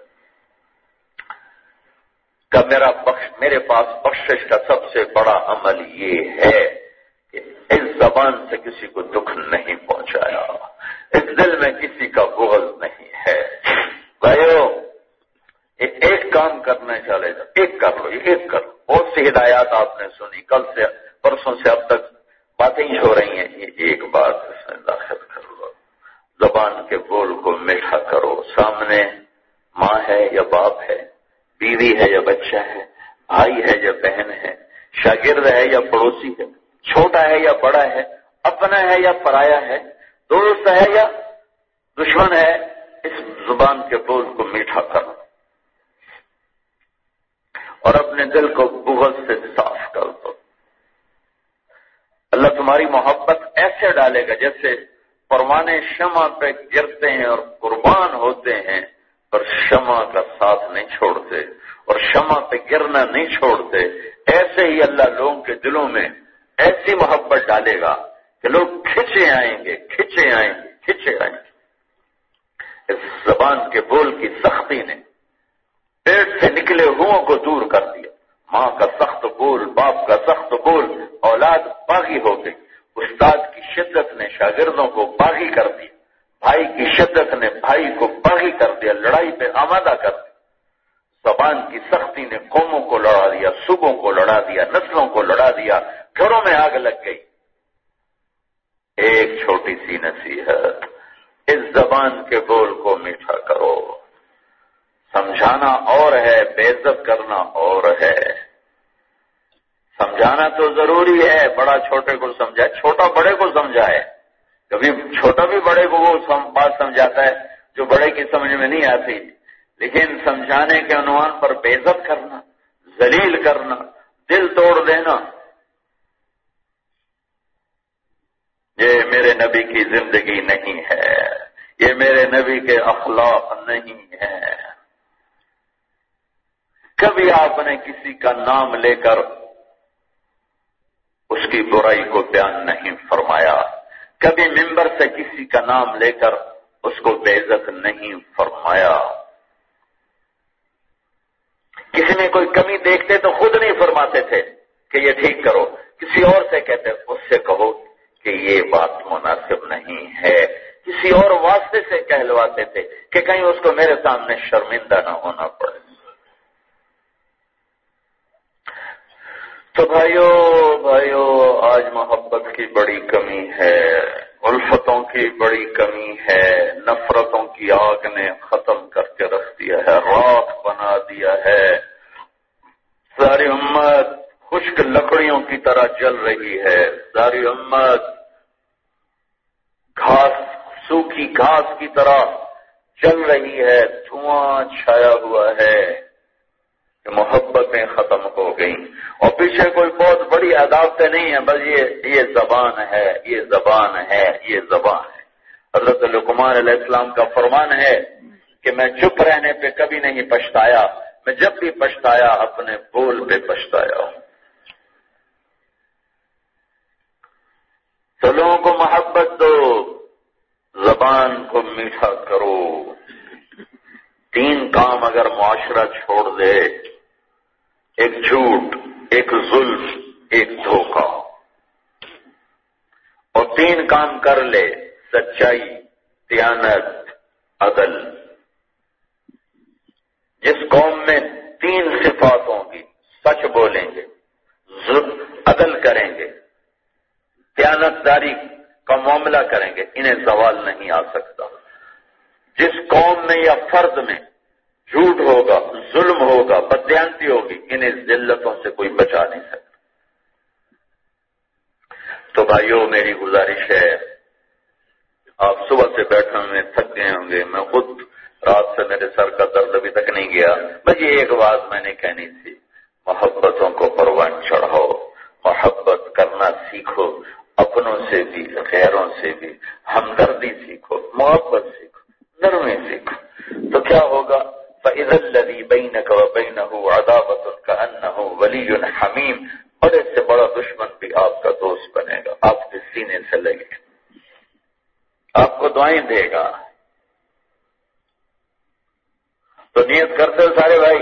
کہ میرا بخش میرے پاس بخشش کا سب سے بڑا عمل یہ ہے کہ اس زبان سے کسی کو دکھ نہیں پہنچایا، اس دل میں کسی کا بغض نہیں ہے. بھائیو، ایک کام کرنا چلے گا، ایک کر لو، ایک کر لو. بہت سی ہدایات آپ نے سنی، کل سے پرسوں سے اب تک باتیں ہی ہو رہی ہیں. یہ ایک بات اس میں داخل کر لو، زبان کے بول کو میٹھا کرو. سامنے ماں ہے یا باپ ہے، بیوی ہے یا بچہ ہے، بھائی ہے یا بہن ہے، شاگرد ہے یا پڑوسی ہے، چھوٹا ہے یا بڑا ہے، اپنا ہے یا پرایا ہے، دوست ہے یا دشمن ہے، اس زبان کے بول کو میٹھا کرو اور اپنے دل کو بغض سے صاف کر دو. اللہ تمہاری محبت ایسے ڈالے گا جیسے پروانے شمع پہ گرتے ہیں اور قربان ہوتے ہیں، پر شمع کا ساتھ نہیں چھوڑتے اور شمع پہ گرنا نہیں چھوڑتے. ایسے ہی اللہ لوگوں کے دلوں میں ایسی محبت ڈالے گا کہ لوگ کھچے آئیں گے کھچے آئیں گے کھچے آئیں گے. اس زبان کے بول کی سختی نے پیٹ سے نکلے ہوں کو دور کر دیا. ماں کا سخت بول، باپ کا سخت بول، اولاد باغی ہو گئی. استاد کی شدت نے شاگردوں کو باغی کر دیا، بھائی کی شدت نے بھائی کو باغی کر دیا، لڑائی پہ آمادہ کر دیا. زبان کی سختی نے قوموں کو لڑا دیا، صوبوں کو لڑا دیا، نسلوں کو لڑا دیا، گھروں میں آگ لگ گئی. ایک چھوٹی سی نصیحت، اس زبان کے بول کو میٹھا کرو. سمجھانا اور ہے، بے عزت کرنا اور ہے. سمجھانا تو ضروری ہے، بڑا چھوٹے کو سمجھائے، چھوٹا بڑے کو سمجھائے. کبھی چھوٹا بھی بڑے کو وہ بات سمجھاتا ہے جو بڑے کی سمجھ میں نہیں آتی، لیکن سمجھانے کے عنوان پر بے عزت کرنا، ذلیل کرنا، دل توڑ دینا، یہ میرے نبی کی زندگی نہیں ہے، یہ میرے نبی کے اخلاق نہیں ہے. کبھی آپ نے کسی کا نام لے کر اس کی برائی کو بیان نہیں فرمایا، کبھی ممبر سے کسی کا نام لے کر اس کو بے عزت نہیں فرمایا. کسی میں کوئی کمی دیکھتے تو خود نہیں فرماتے تھے کہ یہ ٹھیک کرو، کسی اور سے کہتے اس سے کہو کہ یہ بات مناسب نہیں ہے. کسی اور واسطے سے کہلواتے تھے کہ کہیں اس کو میرے سامنے شرمندہ نہ ہونا پڑے. تو بھائیو بھائیو آج محبت کی بڑی کمی ہے، الفتوں کی بڑی کمی ہے. نفرتوں کی آگ نے ختم کر کے رکھ دیا ہے، راکھ بنا دیا ہے. ساری امت خشک لکڑیوں کی طرح جل رہی ہے. ساری امت گھاس، سوکھی گھاس کی طرح جل رہی ہے. دھواں چھایا ہوا ہے کہ محبتیں ختم ہو گئیں. اور پیچھے کوئی بہت بڑی عداوتیں نہیں ہیں، بس یہ یہ زبان ہے، یہ زبان ہے، یہ زبان ہے. حضرت لقمان علیہ السلام کا فرمان ہے کہ میں چپ رہنے پہ کبھی نہیں پچھتایا، میں جب بھی پچھتایا اپنے بول پہ پچھتایا ہوں. تو لوگوں کو محبت دو، زبان کو میٹھا کرو. تین کام اگر معاشرہ چھوڑ دے، ایک جھوٹ، ایک ظلم، ایک دھوکہ، اور تین کام کر لے، سچائی، دیانت، عدل. جس قوم میں تین صفات ہوں گی، سچ بولیں گے، عدل کریں گے، دیانتداری کا معاملہ کریں گے، انہیں زوال نہیں آ سکتا. جس قوم میں یا فرد میں جھوٹ ہوگا، ظلم ہوگا، بددیانتی ہوگی، انہیں ذلتوں سے کوئی بچا نہیں سکتا. تو بھائیوں، میری گزارش ہے، آپ صبح سے بیٹھے ہوئے تھک گئے ہوں گے، میں خود رات سے میرے سر کا درد ابھی تک نہیں گیا. بس یہ ایک بات میں نے کہنی تھی، محبتوں کو پروان چڑھاؤ، محبت کرنا سیکھو، اپنوں سے بھی غیروں سے بھی ہمدردی سیکھو، محبت سیکھو، نرمی سیکھو. تو کیا ہوگا؟ فَإِذَا الَّذِي بَيْنَكَ وَبَيْنَهُ عَدَاوَةٌ كَأَنَّهُ وَلِيٌّ حَمِيمٌ، بڑے سے بڑا دشمن بھی آپ کا دوست بنے گا، آپ کے سینے سے لگے، آپ کو دعائیں دے گا. تو نیت کرتے ہو سارے بھائی.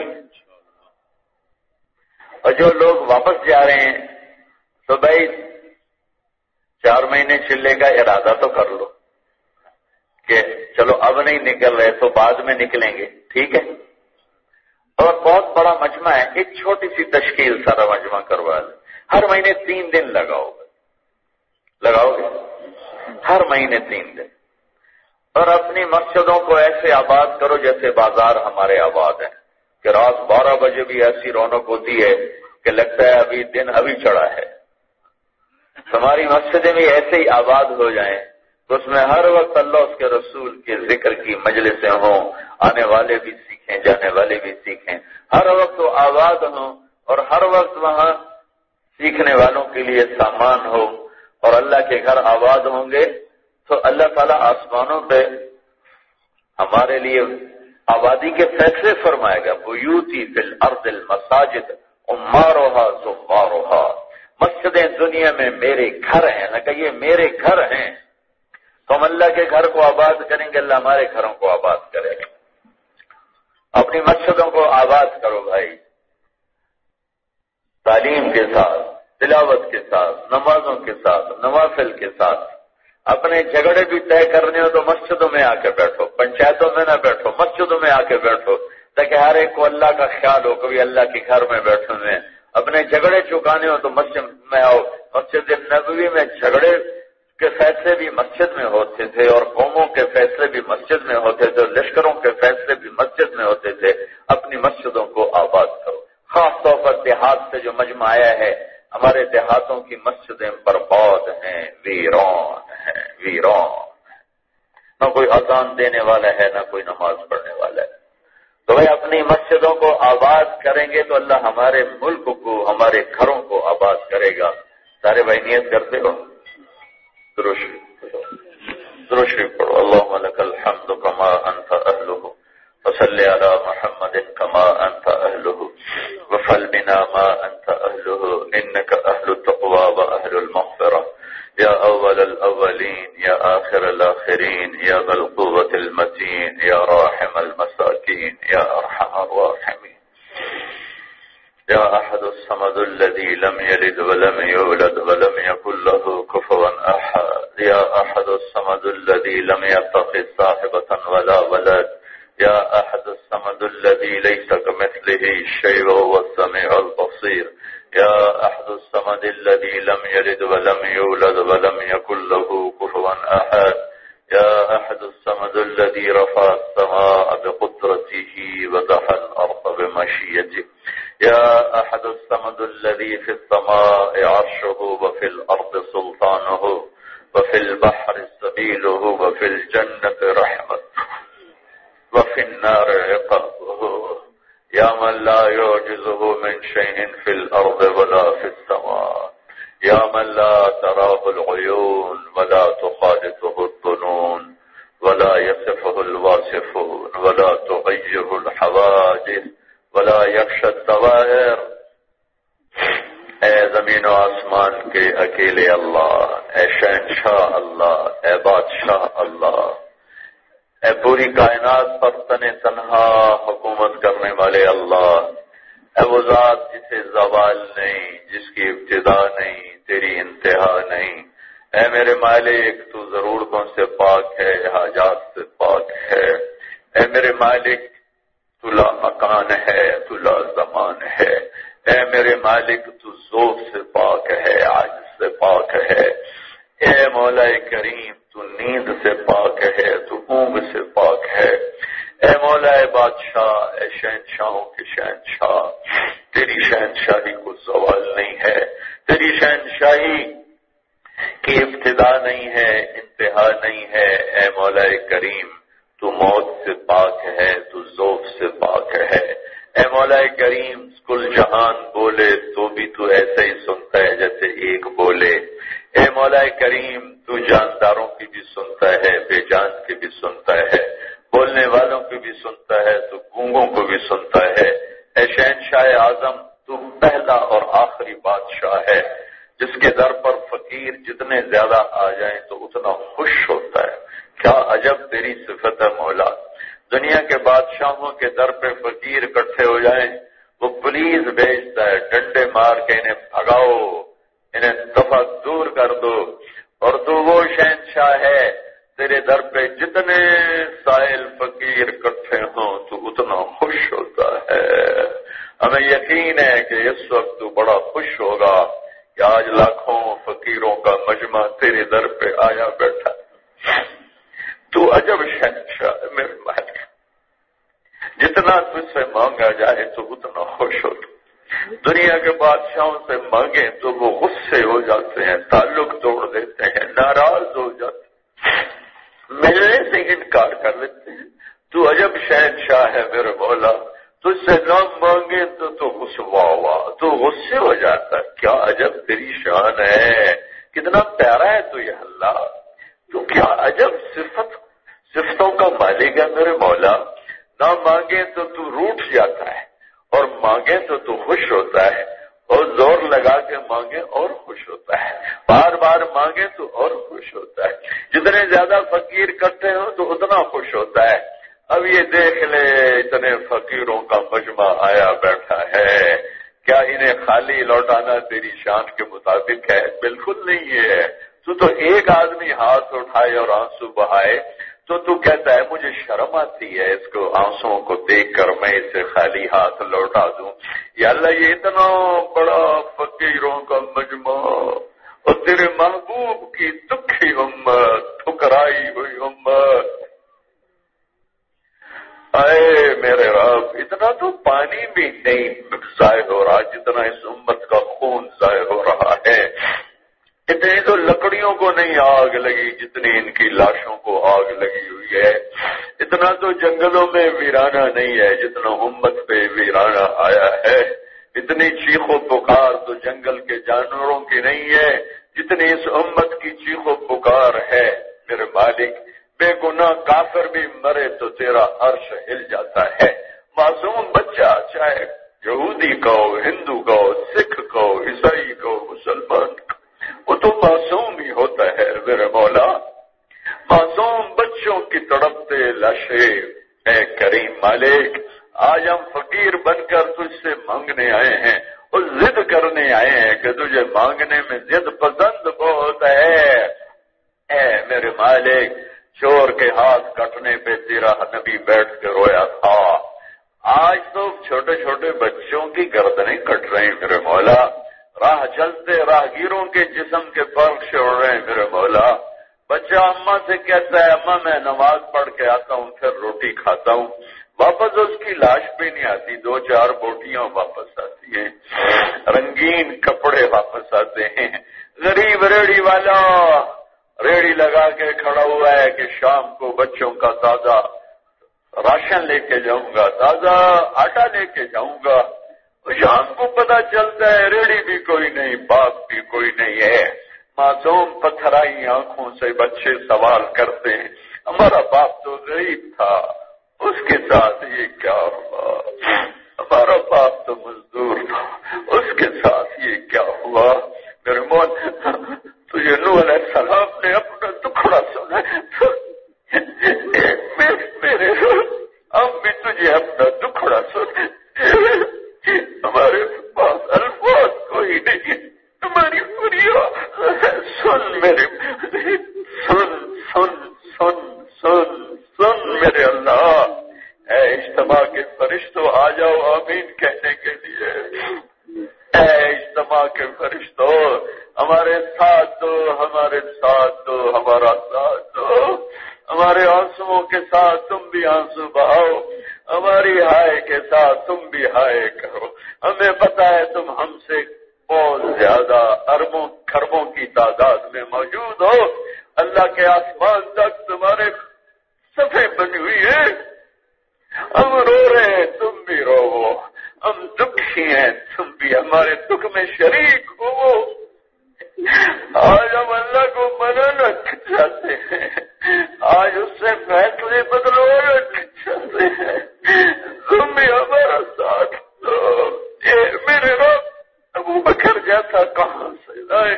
اور جو لوگ واپس جا رہے ہیں تو بھائی چار مہینے چلنے کا ارادہ تو کر لو کہ چلو اب نہیں نکل رہے تو بعد میں نکلیں گے، ٹھیک ہے. اور بہت بڑا مجمع ہے، ایک چھوٹی سی تشکیل سارا مجمع کروا لیں، ہر مہینے تین دن لگاؤ گے، لگاؤ گے ہر مہینے تین دن. اور اپنی مسجدوں کو ایسے آباد کرو جیسے بازار ہمارے آباد ہیں، کہ رات بارہ بجے بھی ایسی رونق ہوتی ہے کہ لگتا ہے ابھی دن ابھی چڑھا ہے. ہماری مسجدیں بھی ایسے ہی آباد ہو جائیں تو اس میں ہر وقت اللہ اس کے رسول کے ذکر کی مجلسیں ہوں، آنے والے بھی سیکھیں، جانے والے بھی سیکھیں، ہر وقت وہ آباد ہوں اور ہر وقت وہاں سیکھنے والوں کے لیے سامان ہو. اور اللہ کے گھر آباد ہوں گے تو اللہ تعالیٰ آسمانوں پہ ہمارے لیے آبادی کے فیصلے فرمائے گا. بیوتی فی الارض المساجد عمارها زوارها، مسجدیں دنیا میں میرے گھر ہیں، نہ کہ یہ میرے گھر ہیں. تو ہم اللہ کے گھر کو آباد کریں گے، اللہ ہمارے گھروں کو آباد کرے گا. اپنی مسجدوں کو آباد کرو بھائی، تعلیم کے ساتھ، تلاوت کے ساتھ، نمازوں کے ساتھ، نوافل کے ساتھ. اپنے جھگڑے بھی طے کرنے ہو تو مسجدوں میں آ کے بیٹھو، پنچایتوں میں نہ بیٹھو، مسجدوں میں آ کے بیٹھو، تاکہ ہر ایک کو اللہ کا خیال ہو. کبھی اللہ کے گھر میں بیٹھے ہوئے اپنے جھگڑے چکانے ہو تو مسجد میں آؤ. مسجد نبوی میں جھگڑے کے فیصلے بھی مسجد میں ہوتے تھے، اور قوموں کے فیصلے بھی مسجد میں ہوتے تھے، اور لشکروں کے فیصلے بھی مسجد میں ہوتے تھے. اپنی مسجدوں کو آباد کرو. خاص طور پر دیہات سے جو مجمع آیا ہے، ہمارے دیہاتوں کی مسجدیں برباد ہیں، ویران ہیں، ویران. نہ کوئی اذان دینے والا ہے، نہ کوئی نماز پڑھنے والا ہے. تو بھائی اپنی مسجدوں کو آباد کریں گے تو اللہ ہمارے ملک کو، ہمارے گھروں کو آباد کرے گا. سارے بھائی نیت کرتے ہو؟ درود شریف پڑھو. اللهم لك الحمد كما انت اهله وصل على محمد كما انت اهله وفعل بنا ما انت اهله انك اهل التقوى واهل المغفرة يا اول الاولين يا اخر الاخرين يا ذا القوة المتين يا راحم المساكين يا ارحم الراحمين يا احد الصمد الذي لم يلد ولم يولد ولم يكن له كفوا احد يا احد الصمد الذي لم يتخذ صاحبة ولا ولد يا احد الصمد الذي ليس كمثله شيء وهو السميع البصير يا احد الصمد الذي لم يلد ولم يولد ولم يكن له كفوا احد يا احد الصمد الذي رفع السماء بقدرته ودحى الارض بمشيئته يا احد الصمد الذي في السماء عرشه وفي الارض سلطانه وفي البحر سبيله وفي الجنة رحمته وفي النار عقابه يا من لا يعجزه من شيء في الأرض ولا في السماء يا من لا تراه العيون ولا تخالطه الظنون ولا يصفه الواصفون ولا تغيره الحوادث ولا يخشى الدوائر. اے زمین و آسمان کے اکیلے اللہ، اے شہنشاہ اللہ، اے بادشاہ اللہ، اے پوری کائنات پر تن تنہا حکومت کرنے والے اللہ، اے وہ ذات جسے زوال نہیں، جس کی ابتدا نہیں، تیری انتہا نہیں. اے میرے مالک، تو ضرورتوں سے پاک ہے، حاجات میرے مالک تو لا مکان ہے، تو لا زمان ہے، اے میرے مالک تو ذوق سے پاک ہے، عاجز سے پاک ہے، اے مولا کریم تو نیند سے پاک ہے، تو اونگ سے پاک ہے، اے مولا بادشاہ، اے شہنشاہوں کے شہنشاہ، تیری شہنشاہی کو زوال نہیں ہے، تیری شہنشاہی کی ابتدا نہیں ہے، انتہا نہیں ہے، اے مولا کریم تو موت سے پاک ہے، تو ذوق سے پاک ہے، اے مولا کریم کل جہان بولے تو بھی تو ایسے ہی سنتا ہے جیسے ایک بولے، اے مولا کریم تو جانداروں کی بھی سنتا ہے، بے جان کی بھی سنتا ہے، بولنے والوں کی بھی سنتا ہے، تو گونگوں کو بھی سنتا ہے، اے شہنشاہ اعظم تو پہلا اور آخری بادشاہ ہے، جس کے در پر فقیر جتنے زیادہ آ جائیں تو اتنا خوش ہوتا ہے۔ کیا عجب تیری صفت ہے مولا، دنیا کے بادشاہوں کے در پہ فقیر اکٹھے ہو جائیں وہ پولیس بھیجتا ہے، ڈنڈے مار کے انہیں بھگاؤ، انہیں دفع دور کر دو، اور تو وہ شہنشاہ ہے تیرے در پہ جتنے سائل فقیر اکٹھے ہوں تو اتنا خوش ہوتا ہے۔ ہمیں یقین ہے کہ اس وقت تو بڑا خوش ہوگا کہ آج لاکھوں فقیروں کا مجمع تیرے در پہ آیا بیٹھا، تو عجب شہنشاہ ہے میرے مالک، جتنا تجھ سے مانگا جائے تو اتنا خوش ہوتا۔ دنیا کے بادشاہوں سے مانگیں تو وہ غصے ہو جاتے ہیں، تعلق توڑ دیتے ہیں، ناراض ہو جاتے ہیں، ملنے سے انکار کر لیتے ہیں۔ تو عجب شہنشاہ ہے میرے مولا، تجھ سے نہ مانگے تو تو غصہ ہوا، تو غصے ہو جاتا ہے۔ کیا عجب تیری شان ہے، کتنا پیارا ہے تو یہ اللہ، تو کیا عجب صفت صفتوں کا مالک ہے میرے مولا، نہ مانگے تو تو روٹھ جاتا ہے، اور مانگے تو تو خوش ہوتا ہے، اور زور لگا کے مانگے اور خوش ہوتا ہے، بار بار مانگے تو اور خوش ہوتا ہے، جتنے زیادہ فقیر کرتے ہو تو اتنا خوش ہوتا ہے۔ اب یہ دیکھ لے اتنے فقیروں کا مجمع آیا بیٹھا ہے، کیا انہیں خالی لوٹانا تیری شان کے مطابق ہے؟ بالکل نہیں ہے۔ تو تو ایک آدمی ہاتھ اٹھائے اور آنسو بہائے تو تو کہتا ہے مجھے شرم آتی ہے اس کو آنسوؤں کو دیکھ کر میں اسے خالی ہاتھ لوٹا دوں۔ یا اللہ یہ اتنا بڑا فقیروں کا مجمع اور تیرے محبوب کی دکھی امت، ٹھکرائی ہوئی امت، اے میرے رب اتنا تو پانی بھی نہیں ضائع ہو رہا جتنا اس امت کا خون ضائع ہو رہا ہے، اتنی تو لکڑیوں کو نہیں آگ لگی جتنی ان کی لاشوں کو آگ لگی ہوئی ہے، اتنا تو جنگلوں میں ویرانہ نہیں ہے جتنا امت پہ ویرانہ آیا ہے، اتنی چیخ و پکار تو جنگل کے جانوروں کی نہیں ہے جتنی اس امت کی چیخ و پکار ہے۔ میرے مالک بے گناہ کافر بھی مرے تو تیرا عرش ہل جاتا ہے، معصوم بچہ چاہے یہودی کہو، ہندو کہو، سکھ کہو، عیسائی کہو، مسلمان کہو، وہ تو معصوم ہی ہوتا ہے میرے مولا۔ معصوم بچوں کی تڑپتے لاشیں اے کریم مالک، آج ہم فقیر بن کر تجھ سے مانگنے آئے ہیں اور ضد کرنے آئے ہیں کہ تجھے مانگنے میں ضد پسند بہت ہے۔ اے میرے مالک چور کے ہاتھ کٹنے پہ تیرا نبی بیٹھ کے رویا تھا، آج تو چھوٹے چھوٹے بچوں کی گردنیں کٹ رہی میرے مولا، راہ چلتے راہگیروں کے جسم کے فرق سے اڑ رہے ہیں میرے مولا۔ بچہ اماں سے کہتا ہے اماں میں نماز پڑھ کے آتا ہوں پھر روٹی کھاتا ہوں، واپس اس کی لاش پہ نہیں آتی، دو چار بوٹیاں واپس آتی ہیں، رنگین کپڑے واپس آتے ہیں۔ غریب ریڑھی والا ریڑھی لگا کے کھڑا ہوا ہے کہ شام کو بچوں کا تازہ راشن لے کے جاؤں گا، تازہ آٹا لے کے جاؤں گا، شام کو پتہ چلتا ہے ریڑھی بھی کوئی نہیں، باپ بھی کوئی نہیں ہے۔ معصوم پتھرائی آنکھوں سے بچے سوال کرتے ہیں ہمارا باپ تو غریب تھا، اس کے ساتھ یہ کیا ہوا؟ ہمارا باپ تو مزدور تھا، اس کے ساتھ یہ کیا ہوا؟ میرے مولا تجھے نوح علیہ السلام نے اپنا دکھڑا سنا، میرے ہم بھی تجھے اپنا دکھڑا سنا، ہمارے پاس الفاظ کوئی نہیں، تمہاری فریاد سن میرے سن سن سن سن سن میرے اللہ، ہمارے آنسوؤں کے ساتھ تم بھی آنسو بہاؤ، ہماری ہائے کے ساتھ تم بھی ہائے کرو۔ ہمیں پتا ہے تم ہم سے بہت زیادہ اربوں کھربوں کی تعداد میں موجود ہو، اللہ کے آسمان تک تمہارے صفحے بنی ہوئی ہے، ہم رو رہے ہیں تم بھی رو، ہم دکھی ہیں تم بھی ہمارے دکھ میں شریک ہو۔ آج ہم اللہ کو منانا چاہتے ہیں، آج اس سے فیصلے بدلوانا چاہتے ہیں، تم بھی ہمارا ساتھ دو۔ اے میرے رب، ابو بکر جیسا کہاں سے لائے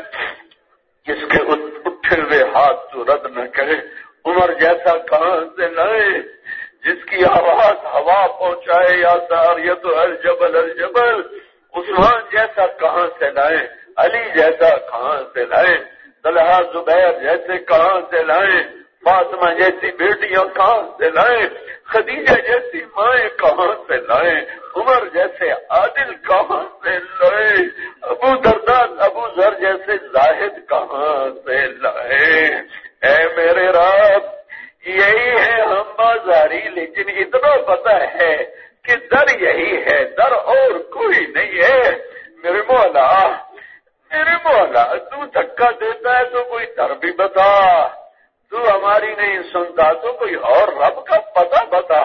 جس کے اٹھے ہوئے ہاتھ تو رد نہ کرے، عمر جیسا کہاں سے لائے جس کی آواز ہوا پہنچائے، یا ساریت الجبل الجبل، عثمان جیسا کہاں سے لائے، علی جیسا کہاں سے لائیں، طلحہ زبیر جیسے کہاں سے لائیں، فاطمہ جیسی بیٹیاں کہاں سے لائیں، خدیجہ جیسی مائیں کہاں سے لائیں، عمر جیسے عادل کہاں سے لائیں، ابو درداء ابو ذر جیسے زاہد کہاں سے لائیں۔ اے میرے رب، یہی ہے ہم بازاری، لیکن اتنا پتہ ہے کہ در یہی ہے، در اور کوئی نہیں ہے۔ میرے مولا میرے مولا تو دھکا دیتا ہے تو کوئی در بھی بتا، تو ہماری نہیں سنتا تو کوئی اور رب کا پتہ بتا،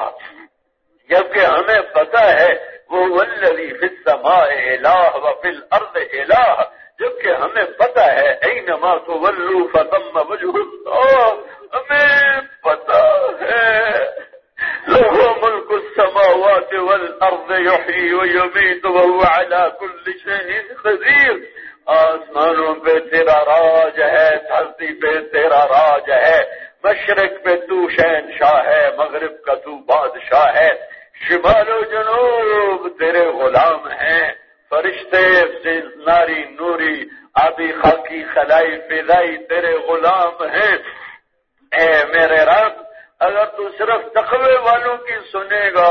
جبکہ ہمیں پتہ ہے وہ والذی فی السماء الہ وفی الارض الہ، جبکہ ہمیں پتہ ہے اینما تولوا فثم وجہ اللہ، ہمیں پتہ ہے لہ ملک السماوات والارض یحیی ویمیت وهو علی کل شیء قدیر۔ آسمانوں پہ تیرا راج ہے، دھرتی پہ تیرا راج ہے، مشرق پہ تو شہنشاہ ہے، مغرب کا تو بادشاہ ہے، شمال و جنوب تیرے غلام ہیں، فرشتے ناری نوری آبی خاکی خلائی فضائی تیرے غلام ہیں۔ اے میرے رب، اگر تو صرف تقوی والوں کی سنے گا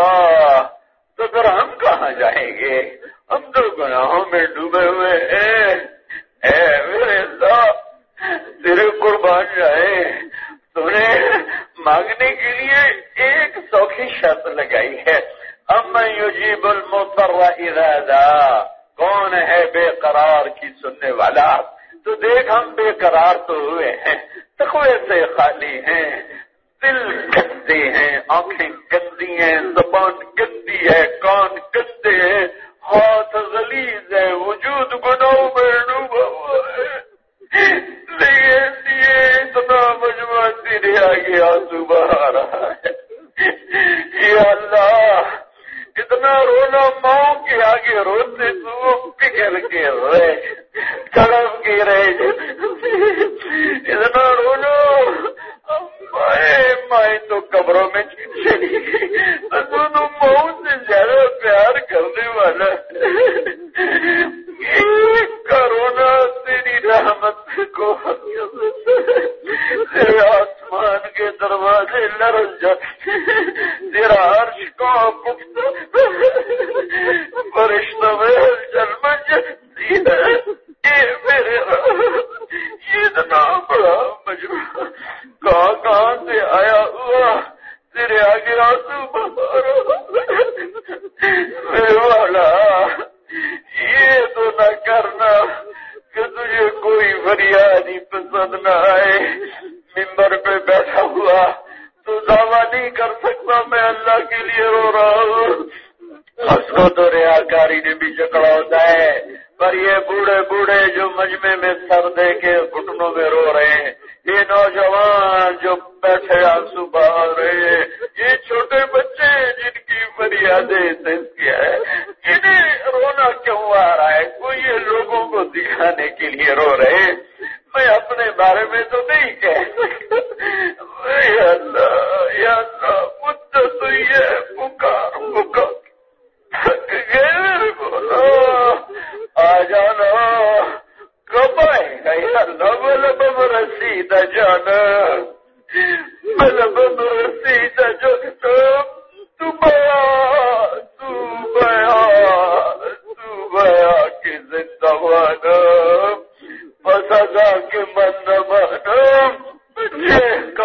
تو پھر ہم کہاں جائیں گے؟ ہم تو گناہوں میں ڈوبے ہوئے ہیں۔ اے میرے اللہ، تیرے قربان جائے، تو نے مانگنے کے لیے ایک سوکھی شرط لگائی ہے، اَمَّن يُجِيبُ الْمُضْطَرَّ إِذَا دَعَا، کون ہے بے قرار کی سننے والا؟ تو دیکھ ہم بے قرار تو ہوئے ہیں، تقوی سے خالی ہیں، دل گندے ہیں، آنکھیں گندی ہیں، زبان گندی ہے، کان گندے ہیں، ہاتھ غلیظ ہے، وجود گناہوں میں ڈوبا ہوا ہے، لیکن یہ اتنا مجموعہ تیرے آگے آنسو بہا رہا ہے۔ یا اللہ، اتنا رونا ماؤں کے آگے روتے تو پگھل کے رہے، تڑپ کے رہے، اتنا رونا مائیں مائیں تو قبروں میں چلی گئی، تو تو ماؤں سے زیادہ پیار کرنے والا کرونا تیری رحمت کو تیرے آسمان کے دروازے لرز جاتے، تیرا عرش کا پختہ فرشتوں میں جلمن جاتی ہے۔ اے میرے رب، یہ اتنا بڑا مجموعہ کہاں کہاں سے آیا ہوا تیرے آگے آنسو بہا رہا میرے والا، یہ تو نہ کرنا کہ تجھے کوئی فریادی پسند نہ آئے، ممبر پہ بیٹھا ہوا تو دعویٰ نہیں کر سکتا میں اللہ کے لیے رو رہا ہوں، اس کو تو ریاکاری نے بھی جکڑا ہوتا ہے، پر یہ بوڑھے بوڑھے جو مجمع میں سر دے کے گھٹنوں میں رو رہے ہیں، یہ نوجوان جو بیٹھے آنسو بہا رہے ہیں، یہ چھوٹے بچے جن کی فریادیں کیا ہے، انہیں رونا کیوں آ رہا ہے؟ کوئی یہ لوگوں کو دکھانے کے لیے رو رہے، میں اپنے بارے میں تو نہیں کہہ سکتا۔ یا اللہ یا اللہ، مدت تو یہ پکار پکار تھک گئے، بولا آ جانا، کب آئے گا یا اللہ؟ بلب رسید جانا، بلب رسید جو تو بیا تو بیا تو بیا کہ زندہ وانا بسزا کے من مانا، مجھے کار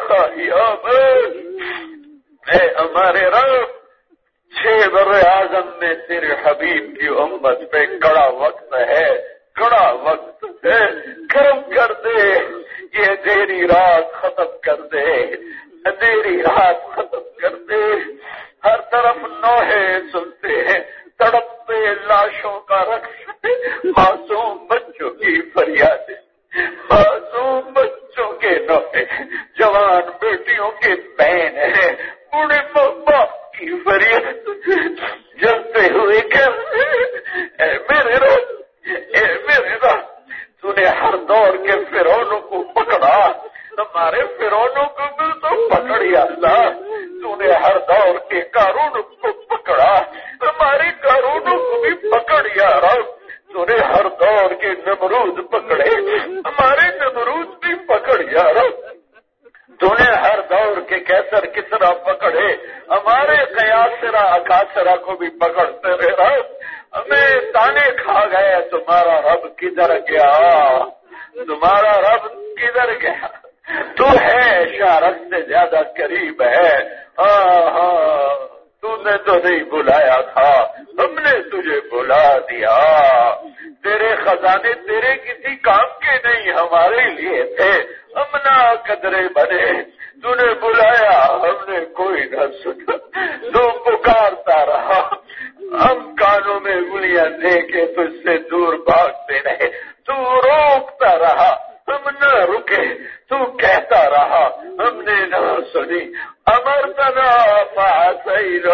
کہا یا بس اے ہمارے رب، چھ بر اعظم میں تیرے حبیب کی امت پہ کڑا وقت ہے، کڑا وقت ہے، کرم کر دے، یہ اندھیری رات ختم کر دے، اندھیری رات ختم کر دے۔ ہر طرف نوحے سنتے ہیں، تڑپتے لاشوں کا رقص، معصوم بچوں کی فریادیں، معصوم بچوں کے نوحے، جوان بیٹیوں کے بہن ہیں، بوڑھے باپ کی فریاد جلتے ہوئے کر اے میرے رب، اے میرے رب، تو نے ہر دور کے فرعونوں کو پکڑا، ہمارے فرعونوں کو بھی تو پکڑی اللہ، تو نے ہر دور کے قارون کو پکڑا، ہمارے قارونوں کو بھی پکڑیا رب، تو نے ہر دور کے نمرود پکڑے، ہمارے نمرود بھی پکڑیا رب، تو نے ہر دور کے کیسر کسرا پکڑے، ہمارے قیاسرا اکاسرا کو بھی پکڑتے رہے رب، ہمیں تانے کھا گئے، تمہارا رب کدھر گیا، تمہارا رب کدھر گیا، تو ہے اشارت سے زیادہ قریب ہے، ہاں ہاں تو نے تو نہیں بلایا تھا، ہم نے تجھے بلا دیا، تیرے خزانے تیرے کسی کام کے نہیں، ہمارے لیے تھے، ہم نہ قدرے بنے، تو نے بلایا، ہم نے کوئی نہ سنا، تو پکارتا رہا، ہم کانوں میں انگلیاں دے کے تجھ سے دور بھاگتے رہے، تو روکتا رہا، ہم نہ رکے، تو کہتا رہا، ہم نے نہ سنی، امرتنا فعصینا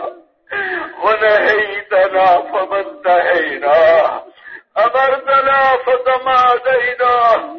ونہیتنا فمنتہینا، امرتنا فتمادینا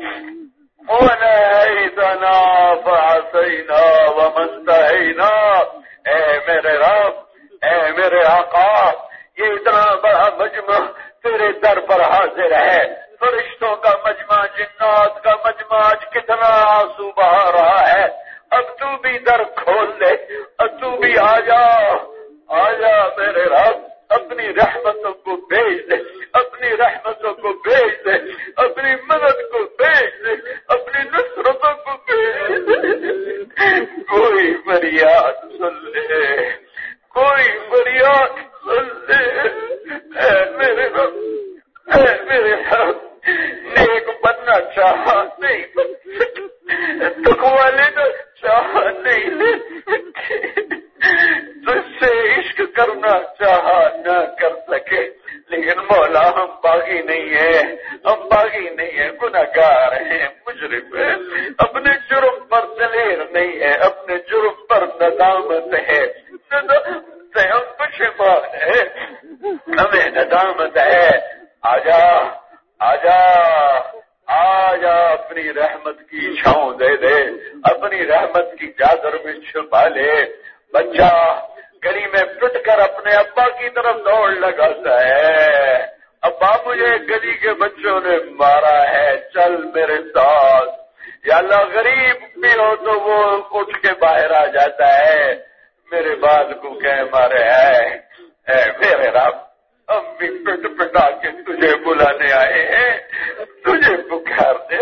ونہیتنا فعصینا ومنتہینا۔ اے میرے رب، اے میرے آقا، یہ اتنا بڑا مجمع تیرے در پر حاضر ہے، فرشتوں کا مجمع، جنات کا مجمع، آج کتنا آنسو بہا رہا ہے، اب تو بھی در کھول دے، اب تو بھی آ جا، آ جا میرے رب، اپنی رحمتوں کو بھیج دے، اپنی رحمتوں کو بھیج دے، اپنی مدد کو بھیج دے، اپنی نصرتوں کو بھیج دے، کوئی فریاد سن لے، کوئی فریاد سن لے، اے میرے رب، اے میرے رب، نیک بننا چاہا نہیں بن سکے، تقوی لینا چاہا نہیں لے سکے، تجھ سے عشق کرنا چاہا نہ کر سکے، لیکن مولا ہم باغی نہیں ہیں، ہم باغی نہیں ہیں، گناہگار ہیں، مجرم ہیں، اپنے جرم پر دلیر نہیں ہے، اپنے جرم پر ندامت ہے، ندامت سے ہم پشیمان ہیں، ہمیں ندامت ہے، آجا آجا آجا، اپنی رحمت کی چھاؤں دے دے، اپنی رحمت کی چادر میں چھپا لے۔ بچہ گلی میں پٹ کر اپنے ابا کی طرف دوڑ لگاتا ہے، ابا مجھے گلی کے بچوں نے مارا ہے، چل میرے ساتھ، یا اللہ غریب بھی ہو تو وہ اٹھ کے باہر آ جاتا ہے، میرے بال کو کہ مارے ہے، اے میرے رب، ہم بھی پٹ پٹا کے تجھے بلانے آئے ہیں، تجھے پکارتے،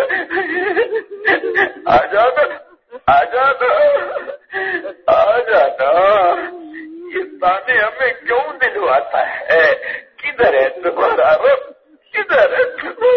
آ جانا آ جانا آ جانا، یہ تانے ہمیں کیوں دلواتا ہے؟ کدھر ہے تمہارا رب؟ کدھر ہے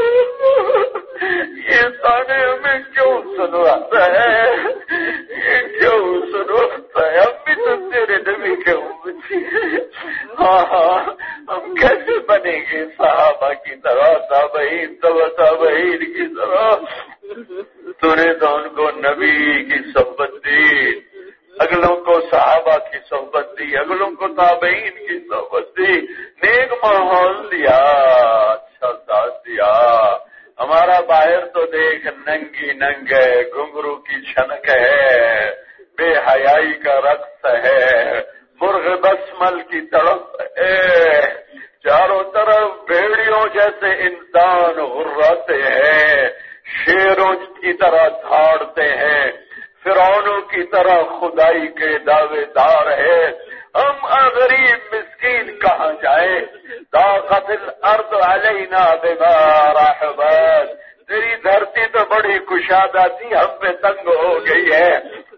یہ تانے ہمیں کیوں سنواتا ہے؟ یہ کیوں سنواتا ہے؟ ہم بھی تو تیرے نبی کے امتی ہیں، ہاں ہاں، ہم کیسے بنیں گے صحابہ کی طرح، تابعین تبع تابعین کی طرح؟ تو نے تو ان کو نبی کی صحبت دی، اگلوں کو صحابہ کی صحبت دی، اگلوں کو تابعین کی صحبت دی، نیک ماحول دیا، اچھا ساتھ دیا۔ ہمارا باہر تو دیکھ ننگی ننگ ہے، گھنگرو کی چھنک ہے، بے حیائی کا رقص ہے، مرغ بسمل کی تڑپ ہے، چاروں طرف بھیڑیوں جیسے انسان غراتے ہیں، شیروں کی طرح دھاڑتے ہیں، فرعونوں کی طرح خدائی کے دعوے دار ہے، ہم غریب مسکین کہاں جائیں؟ ضاقت الارض علینا بما رحبت، تیری دھرتی تو بڑی کشادہ تھی، ہم پہ تنگ ہو گئی ہے،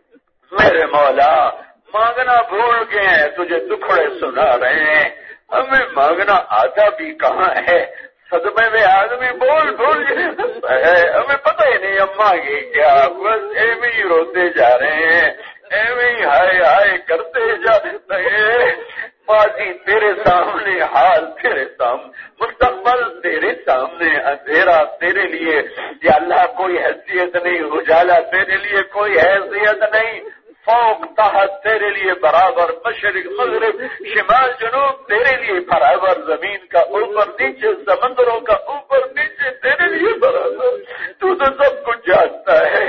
میرے مولا مانگنا بھول گئے ہیں، تجھے دکھڑے سنا رہے ہیں، ہمیں مانگنا آتا بھی کہاں ہے، صدمے میں آدمی بول بول ہمیں پتہ ہی نہیں ہم مانگے کیا، بس ایویں ہی روتے جا رہے ہیں، ایویں ہی ہائے ہائے کرتے جا رہے ہیں، ماضی تیرے سامنے، حال تیرے سامنے، مستقبل تیرے سامنے، اندھیرا تیرے لیے یا اللہ کوئی حیثیت نہیں، اجالا تیرے لیے کوئی حیثیت نہیں، فوق تحت تیرے لیے برابر، مشرق مغرب شمال جنوب تیرے لیے برابر، زمین کا اوپر نیچے سمندروں کا اوپر نیچے تیرے لیے برابر، تو تو سب کچھ جانتا ہے۔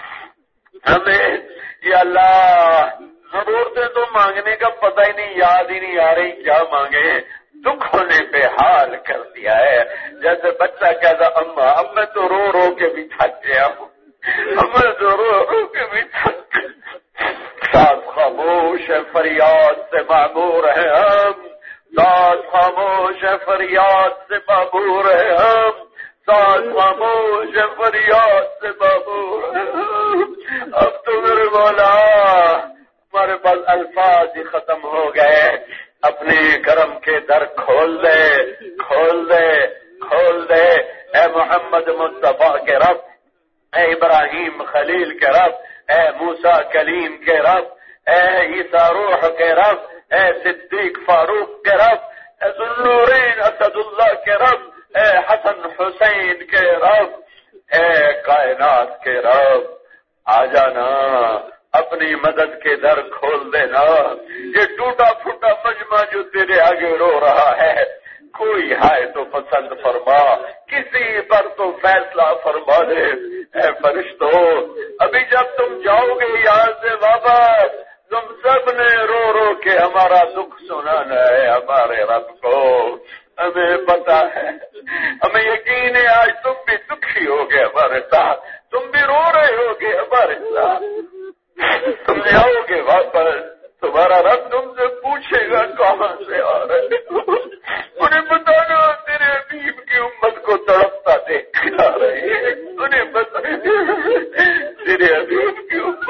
ہمیں یا اللہ ضرورتیں تو مانگنے کا پتہ ہی نہیں، یاد ہی نہیں آ رہی کیا مانگے، دکھ ہونے پہ حال کر دیا ہے، جیسے بچہ کہتا اما اب میں تو رو رو کے بھی تھک گیا ہوں، اب میں تو رو رو کے بھی تھک گیا، ساتھ خاموش فریاد سے معمور ہے ہم، ساتھ خاموش فریاد سے معمور ہے ہم، ساتھ خاموش فریاد سے معمور ہے ہم۔ اب تو میرے مولا ہمارے پاس الفاظ ہی ختم ہو گئے، اپنے کرم کے در کھول دے کھول دے کھول دے، اے محمد مصطفیٰ کے رب، اے ابراہیم خلیل کے رب، اے موسیٰ کلیم کے رب، اے عیسیٰ روح کے رب، اے صدیق فاروق کے رب، اے ذوالنورین اسد اللہ کے رب، اے حسن حسین کے رب، اے کائنات کے رب، آ جانا اپنی مدد کے در کھول دینا، یہ ٹوٹا پھوٹا مجمع جو تیرے آگے رو رہا ہے، کوئی ہے تو پسند فرما، کسی پر تو فیصلہ فرما دے، اے فرشتوں ابھی جب تم جاؤ گے یہاں سے واپس، تم سب نے رو رو کے ہمارا دکھ سنانا ہے ہمارے رب کو، ہمیں پتا ہے، ہمیں یقین ہے آج تم بھی دکھی ہوگے ہمارے ساتھ، تم بھی رو رہے ہوگے ہمارے ساتھ، تم جاؤ گے واپس، تمہارا رب تم سے پوچھے گا کہاں سے آ رہے ہو، انہیں بتانا تیرے حبیب کی امت کو تڑپتا دیکھ کے آ رہے ہیں، انہیں بتانا تیرے حبیب کی امت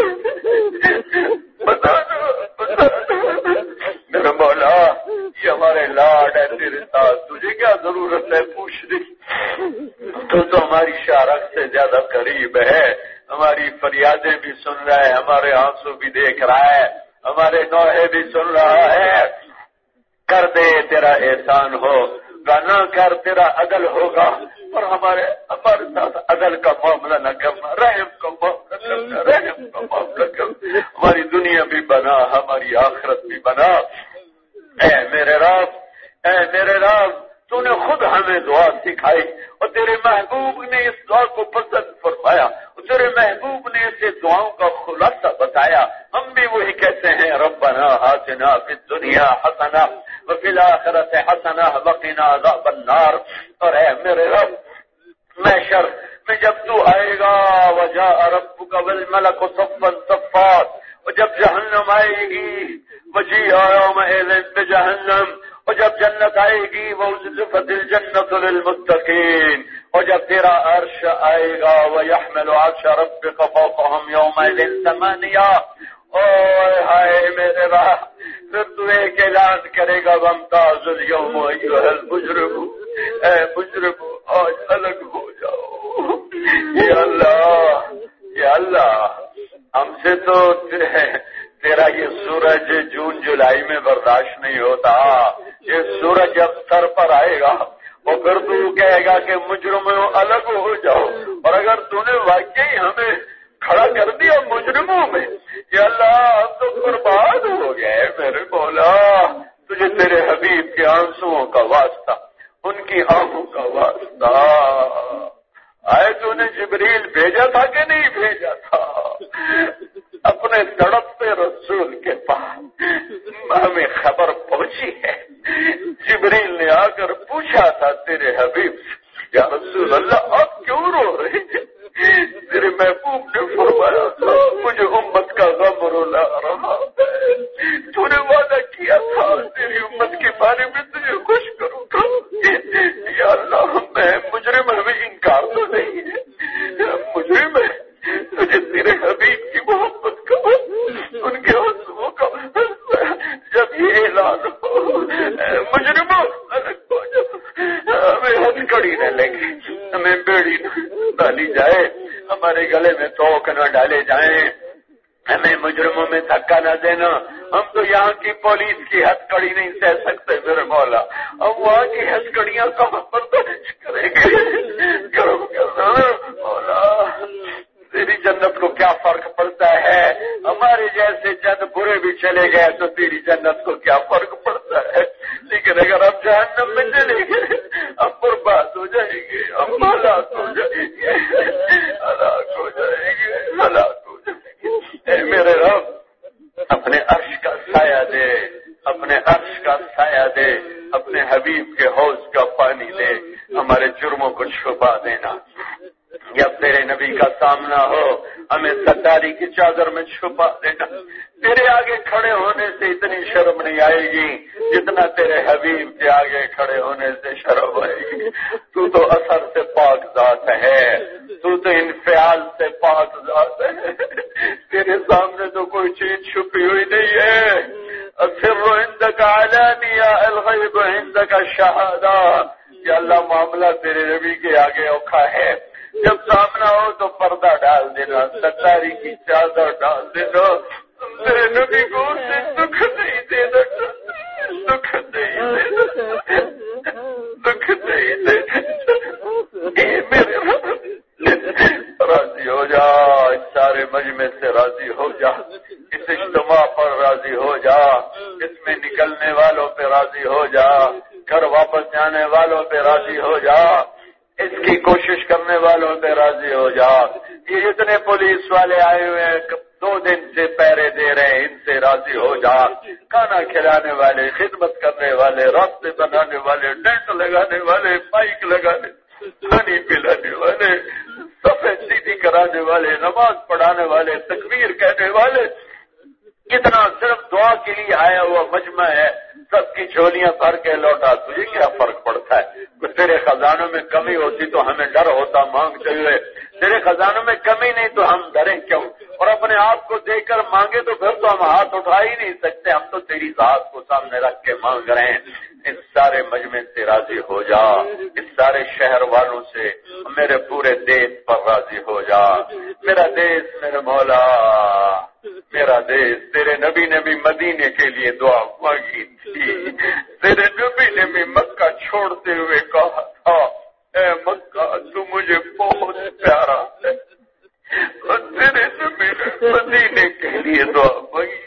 بتانا بتانا میرا مولا یہ ہمارے لاڈ ہے تیرے ساتھ، تجھے کیا ضرورت ہے پوچھنے، تو تو ہماری شارک سے زیادہ قریب ہے، ہماری فریادیں بھی سن رہا ہے، ہمارے آنسو بھی دیکھ رہا ہے، ہمارے نوحے بھی سن رہا ہے، کر دے تیرا احسان ہو، نہ کر تیرا عدل ہوگا، اور ہمارے ہمارے ساتھ عدل کا معاملہ نہ کرنا، رحم کا معاملہ کرنا، رحم کا معاملہ کرنا، ہماری دنیا بھی بنا ہماری آخرت بھی بنا، اے میرے رب، اے میرے رب تو نے خود ہمیں دعا سکھائی، اور تیرے محبوب نے اس دعا کو پسند فرمایا، اور تیرے محبوب نے اسے دعاؤں کا خلاصہ بتایا، ہم بھی وہی کہتے ہیں ربنا آتنا فی الدنیا حسنہ وفی الآخرۃ حسنہ وقنا عذاب النار، اور اے میرے رب محشر میں جب تو آئے گا وجاء ربک والملک صفا صفا، اور جب جہنم آئے گی وجیء یومئذ بجہنم، اور جب جنت آئے گی وَأُزْلِفَتِ الْجَنَّةُ لِلْمُتَّقِينَ، اور جب تیرا عرش آئے گا وَيَحْمِلُ عَرْشَ رَبِّكَ فَوْقَهُمْ يَوْمَئِذٍ ثَمَانِيَةٌ، اوہ ہائے میرے رب پھر تو ایک اعلان کرے گا وَامْتَازُوا الْيَوْمَ أَيُّهَا الْمُجْرِمُونَ، اے مجرمو آج الگ ہو جاؤ، یا اللہ یا اللہ ہم سے تو تیرا یہ سورج جون جولائی میں برداشت نہیں ہوتا، یہ سورج جب سر پر آئے گا اور پھر تو کہے گا کہ مجرموں الگ ہو جاؤ، اور اگر تو نے واقعی ہمیں کھڑا کر دیا مجرموں میں، یا اللہ ہم تو برباد ہو گئے میرے مولا، تجھے تیرے حبیب کے آنسوؤں کا واسطہ، ان کی آنکھوں کا واسطہ، آئے تو نے جبریل بھیجا تھا کہ نہیں بھیجا تھا، اپنے تڑپتے رسول کے پاس ہمیں خبر پہنچی ہے، جبریل نے آ کر پوچھا تھا تیرے حبیب یا رسول اللہ آپ کیوں رو رہے ہیں، تیرے محبوب نے فرمایا تھا مجھے امت کا غم رولا رہا ہے، تو نے وعدہ کیا تھا تیری امت کے بارے میں تجھے خوش کروں گا، یا اللہ میں مجرم ہمیں انکار تو نہیں ہے، مجرم ہے تجھے تیرے حبیب کی محبت کا دی جائے، ہمارے گلے میں توک نہ ڈالے جائیں، ہمیں مجرموں میں دھکا نہ دینا. ہم تو یہاں کی پولیس کی ہتھ کڑی نہیں سہ سکتے میرے مولا. اب وہاں کی ہتھ کڑیاں کہاں برداشت کریں گے؟ کرم کرنا مولا. تیری جنت کو کیا فرق پڑتا ہے؟ ہمارے جیسے چند برے بھی چلے گئے تو تیری جنت کو کیا فرق پڑتا ہے؟ لیکن اگر ہم جہنم میں چلے گئے ہم برباد ہو جائیں گے، ہم ہلاک ہو جائیں گے، ہلاک ہو جائیں گے، ہلاک ہو جائیں گے. اے میرے رب اپنے عرش کا سایہ دے، اپنے عرش کا سایہ دے، اپنے حبیب کے حوض کا پانی دے، ہمارے جرموں کو چھپا دینا. جب تیرے نبی کا سامنا ہو ہمیں ستاری کی چادر میں چھپا دینا. تیرے آگے کھڑے ہونے سے اتنی شرم نہیں آئے گی جتنا تیرے حبیب کے آگے کھڑے ہونے سے شرم آئے گی. تو تو اثر سے پاک ذات ہے، تو تو انفعال سے پاک ذات ہے. تیرے سامنے تو کوئی چیز چھپی ہوئی نہیں ہے. السر عندك علانیہ الغیب عندك شہادہ. یا اللہ معاملہ تیرے نبی کے آگے اوکھا ہے، جب سامنا ہو تو پردہ ڈال دینا، ستاری کی چادر ڈال دینا. تیرے نبی کو اسے دکھ نہیں دینا، دکھ نہیں دینا، دکھ نہیں دینا. میرے راضی ہو جا، اس سارے مجمع سے راضی ہو جا، اس اجتماع پر راضی ہو جا، اس میں نکلنے والوں پہ راضی ہو جا، گھر واپس جانے والوں پہ راضی ہو جا، اس کی کوشش کرنے والوں پہ راضی ہو جا. یہ جتنے پولیس والے آئے ہوئے ہیں دو دن سے پہرے دے رہے ہیں، ان سے راضی ہو جا. کھانا کھلانے والے، خدمت کرنے والے، راستے بنانے والے، ٹینٹ لگانے والے، بائک لگانے، پانی پلانے والے، سفید سیدھی کرانے والے، نماز پڑھانے والے، تکبیر کہنے والے، کتنا صرف دعا کے لیے آیا ہوا مجمع ہے. سب کی جھولیاں بھر کے لوٹا. تجھے کیا فرق پڑتا ہے؟ تیرے خزانوں میں کمی ہوتی تو ہمیں ڈر ہوتا مانگتے ہوئے. تیرے خزانوں میں کمی نہیں تو ہم ڈریں کیوں؟ اور اپنے آپ کو دے کر مانگے تو پھر تو ہم ہاتھ اٹھا ہی نہیں سکتے. ہم تو تیری ذات کو سامنے رکھ کے مانگ رہے ہیں. اس سارے مجمع سے راضی ہو جا، اس سارے شہر والوں سے، میرے پورے دیش پر راضی ہو جا. میرا دیش میرے مولا، میرا دیش. تیرے نبی نے بھی مدینے کے لیے دعا مانگی تھی. تیرے نبی نے بھی مکہ چھوڑتے ہوئے کہا تھا اے مکہ تو مجھے بہت پیارا ہے. اور تیرے نبی نے مدینے کے لیے دعا مانگی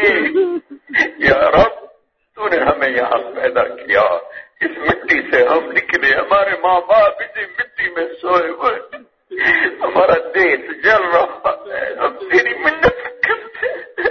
تھی یا رب تو نے ہمیں یہاں پیدا کیا، اس مٹی سے ہم نکلے، ہمارے ماں باپ اسی مٹی میں سوئے ہوئے، ہمارا دیش جل رہا ہے، ہم تیری منت کرتے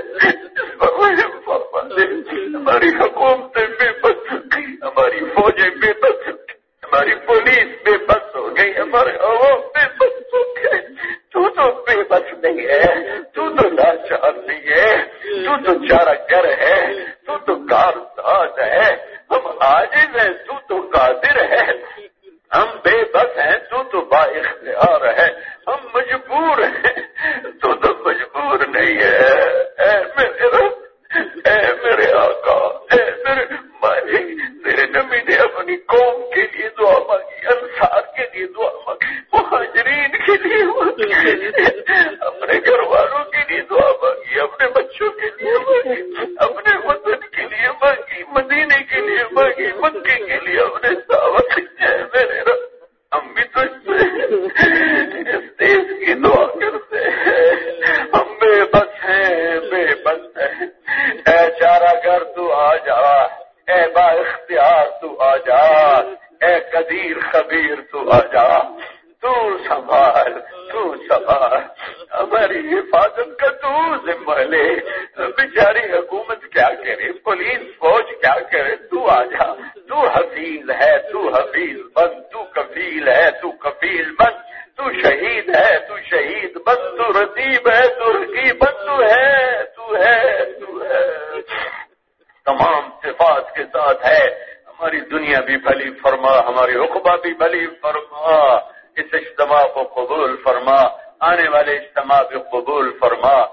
ہماری حکومتیں بے بس ہو گئی، ہماری فوجیں بے بس ہو گئی، ہماری پولیس بے بس ہو گئی، ہمارے عوام بے بس ہو گئے. تو تو بے بس نہیں ہے، تو تو لاچار نہیں ہے، تو تو چارہ گر ہے، تو تو کارساز ہے. ہم عاجز ہیں، تو تو قادر ہے. ہم بے بس ہیں، تو تو با اختیار ہے. ہم مجبور ہیں، تو تو مجبور نہیں ہے. اے میرے رب، اے میرے آقا، اے میرے مالک. تیرے نبی نے اپنی قوم کے لیے دعا مانگی، انصار کے لیے دعا مانگی، مہاجرین کے لیے مانگی، اپنے گھر والوں کے لیے دعا مانگی، اپنے بچوں کے لیے مانگی، اپنے وطن کے لیے مانگی، مدینے کے لیے مانگی، مکے کے لیے اپنے دعوت. میرے رب ہم بھی تو اس دیش کی دعا کرتے ہیں. ہم بے بس ہیں، بے بس ہیں. اے چارہ گر تو آ جا، اے با اختیار تو آ جا، اے قدیر خبیر تو آ جا. تو سنبھال، تو سنبھال، ہماری حفاظت کا تو ذمہ لے. بیچاری حکومت کیا کرے، پولیس فوج کیا کرے، تو آ جا. تو حفیظ ہے، تو حفیظ بن. تو کفیل ہے، تو کفیل بن. تو شہید ہے، تو شہید بن. تو رقیب ہے، تو رقیب بن. تو ہے، تو ہے، تو ہے. تمام صفات کے ساتھ ہے. ہماری دنیا بھی بھلی فرما، ہماری عقبہ بھی بھلی فرما. اس اجتماع کو قبول فرما، آنے والے اجتماع کو قبول فرما.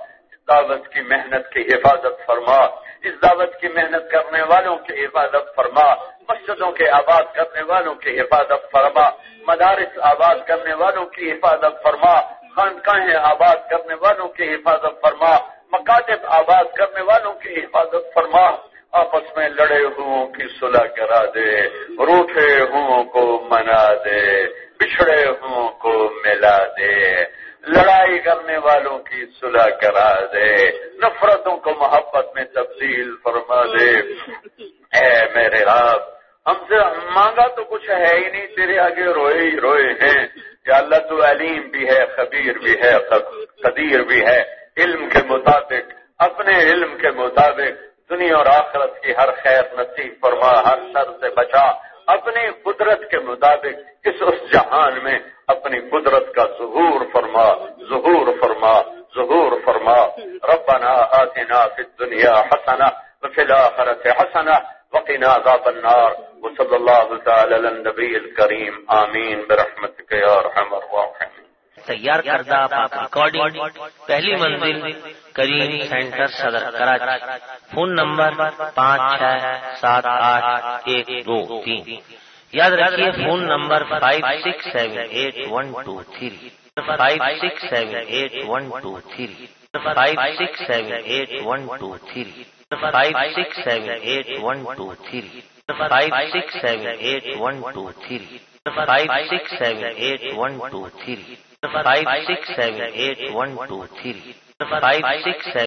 دعوت کی محنت کی حفاظت فرما، اس دعوت کی محنت کرنے والوں کی حفاظت فرما، مسجدوں کے آباد کرنے والوں کی حفاظت فرما، مدارس آباد کرنے والوں کی حفاظت فرما، خانقاہیں آباد کرنے والوں کی حفاظت فرما، مکاتب آباد کرنے والوں کی حفاظت فرما، آپس میں لڑے ہوں کی صلح کرا دے، روٹھے ہوں کو منا دے، بچھڑے ہوں کو ملا دے، لڑائی کرنے والوں کی صلح کرا دے، نفرتوں کو محبت میں تبدیل فرما دے۔ اے میرے رب، ہم سے مانگا تو کچھ ہے ہی نہیں، تیرے آگے روئے ہی روئے ہیں یا اللہ تو علیم بھی ہے، خبیر بھی ہے، قدیر بھی ہے، علم کے مطابق، اپنے علم کے مطابق دنیا اور آخرت کی ہر خیر نصیب فرما، ہر شر سے بچا، اپنی قدرت کے مطابق اس اس جہان میں اپنی قدرت کا ظہور فرما، ظہور فرما، ظہور فرما۔ ربنا آتنا فی الدنیا حسنہ وفی الآخرۃ حسنہ وقنا عذاب النار، وصلی اللہ تعالی علی النبی الکریم، آمین برحمتک یا ارحم الراحمین۔ تیار کردہ پاک ریکارڈنگ، پہلی منزل کریم سینٹر صدر کراچی، فون نمبر پانچ چھ سات آٹھ ایک دو تین، یاد رکھیے phone number five six seven eight one two three, five six seven eight one two three, five six seven eight one two three, five six seven eight one two three, five six seven eight one two three, five six seven eight one two three, five six seven eight one two three, five six